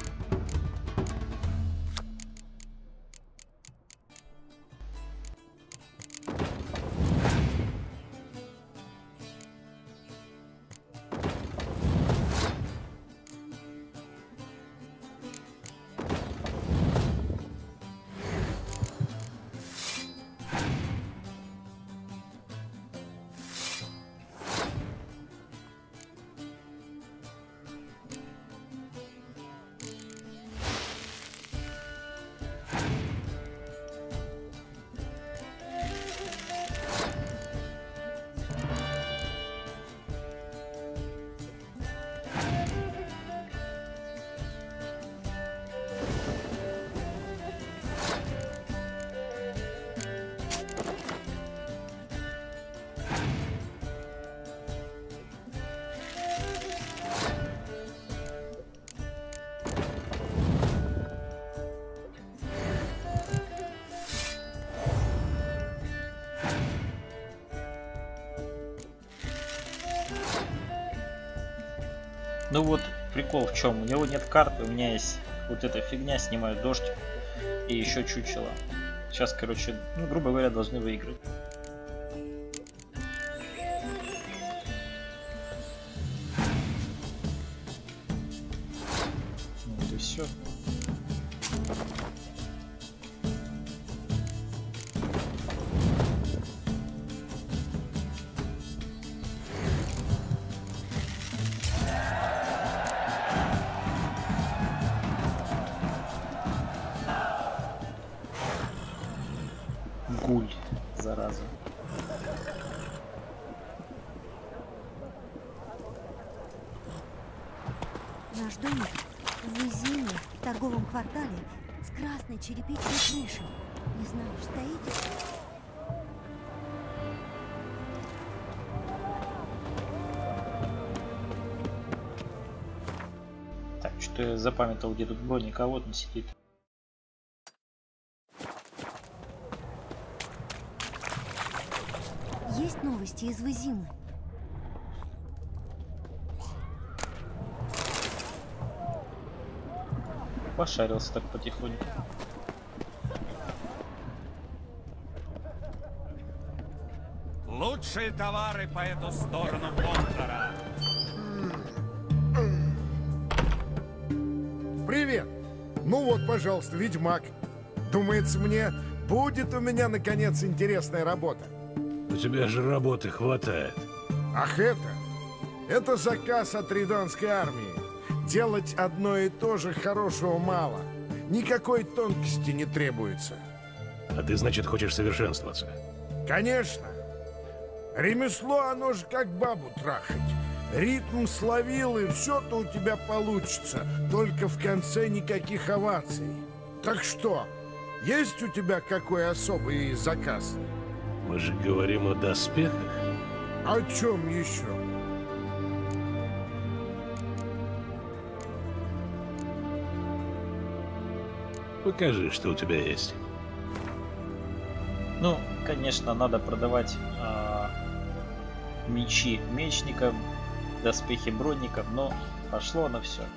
Speaker 1: Ну вот прикол в чем, у него нет карты, у меня есть вот эта фигня, снимаю дождь и еще чучело. Сейчас, короче, ну, грубо говоря, должны выиграть. Вот и все. Гуль, зараза.
Speaker 9: Наш домик в Изиме, в торговом квартале, с красной черепичной крышей. Не знаю, стоите?
Speaker 1: Так, что я запамятовал, где тут броник, а вот он сидит.
Speaker 9: Есть новости из Визимы?
Speaker 1: Пошарился так потихоньку.
Speaker 8: Лучшие товары по эту сторону Монтера.
Speaker 10: Привет! Ну вот, пожалуйста, Ведьмак. Думается мне, будет у меня, наконец, интересная работа.
Speaker 4: У тебя же работы хватает.
Speaker 10: Ах это? Это заказ от Риданской армии. Делать одно и то же хорошего мало. Никакой тонкости не требуется.
Speaker 4: А ты, значит, хочешь совершенствоваться?
Speaker 10: Конечно. Ремесло, оно же как бабу трахать. Ритм словил, и все-то у тебя получится. Только в конце никаких оваций. Так что, есть у тебя какой особый заказ?
Speaker 4: Мы же говорим о доспехах.
Speaker 10: О чем еще?
Speaker 4: Покажи, что у тебя есть.
Speaker 1: Ну, конечно, надо продавать а, мечи мечникам, доспехи бронникам, но пошло на все.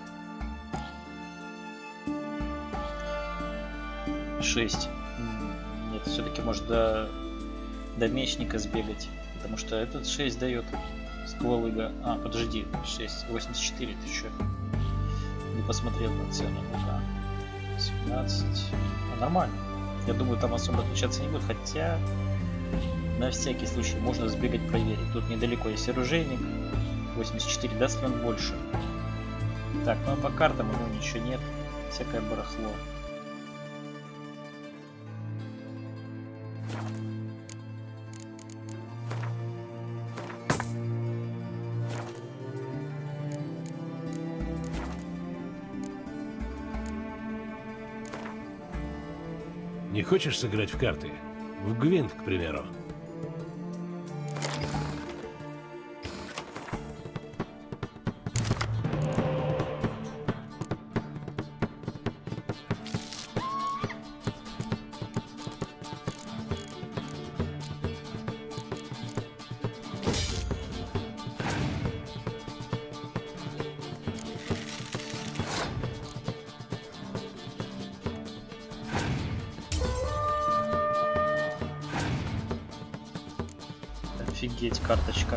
Speaker 1: шесть. Нет, все-таки может до, до мечника сбегать, потому что этот шесть дает ствол иго. А, подожди, шесть, восемьдесят четыре, ты что? Не посмотрел на цену. Ну-ка. семнадцать. А, нормально. Я думаю, там особо отличаться не будет, хотя на всякий случай можно сбегать проверить. Тут недалеко есть оружейник. восемьдесят четыре, даст ли он больше? Так, ну а по картам ему ничего нет. Всякое барахло.
Speaker 4: Не хочешь сыграть в карты? В Гвинт, к примеру.
Speaker 1: Офигеть, карточка.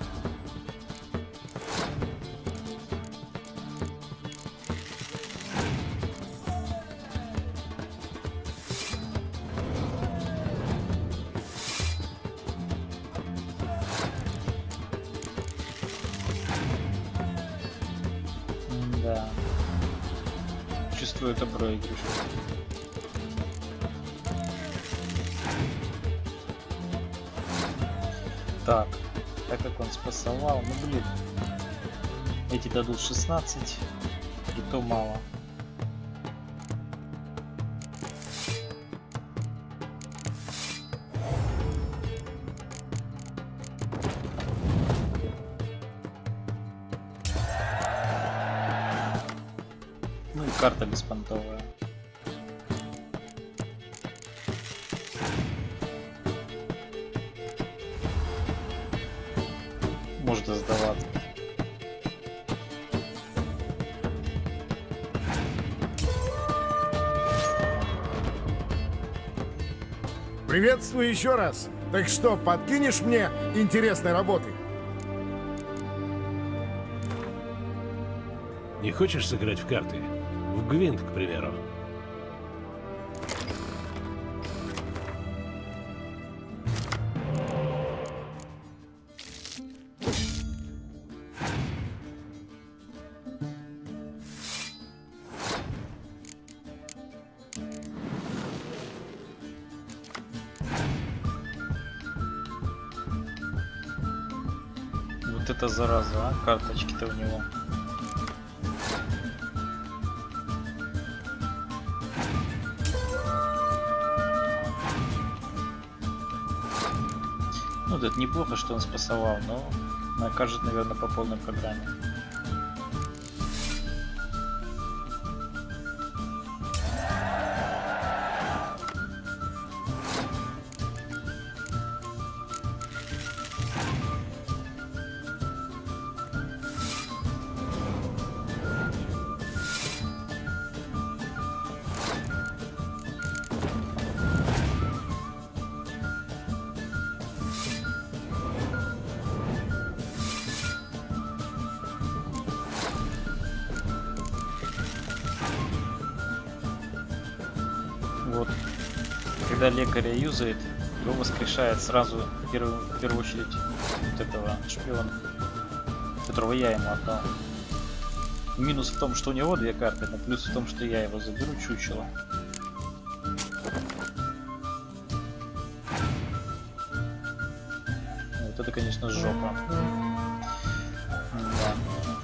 Speaker 1: Да. Чувствую это проигрыш. Так, так как он спасовал, ну блин, эти дадут шестнадцать, и то мало. Ну и карта беспонтовая. Можно сдаваться.
Speaker 10: Приветствую еще раз. Так что, подкинешь мне интересной работы?
Speaker 4: Не хочешь сыграть в карты? В Гвинт, к примеру.
Speaker 1: Вот это зараза, а? Карточки-то у него. Ну, это неплохо, что он спасовал, но накажет, наверное, по полной программе. Вот. Когда лекаря юзает, его воскрешает сразу в первую, в первую очередь вот этого шпиона, которого я ему отдал. Минус в том, что у него две карты, но плюс в том, что я его заберу чучело. Вот это, конечно, жопа. Да.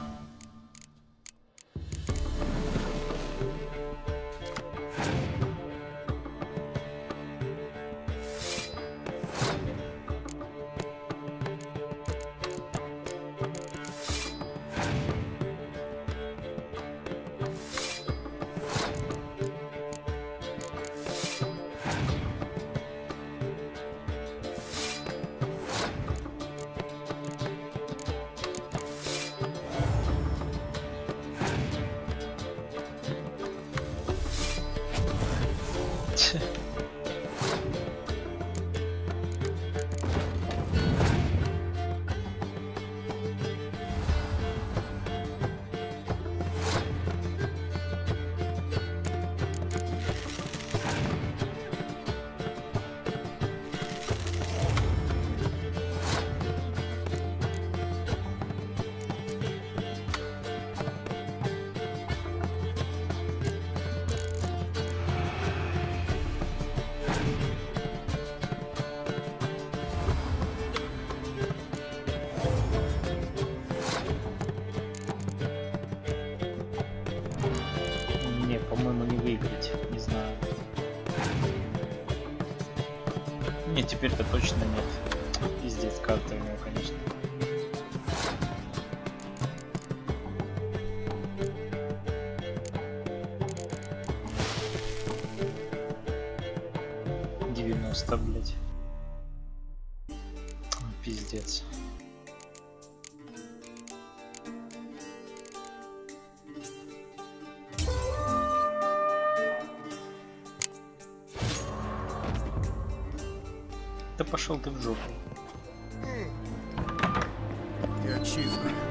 Speaker 1: Не, по-моему, не выиграть, не знаю. Нет, теперь-то точно нет. Пиздец, карта у него, конечно. девяносто, блять. Пиздец. Да пошел ты в жопу.
Speaker 3: и отчизна.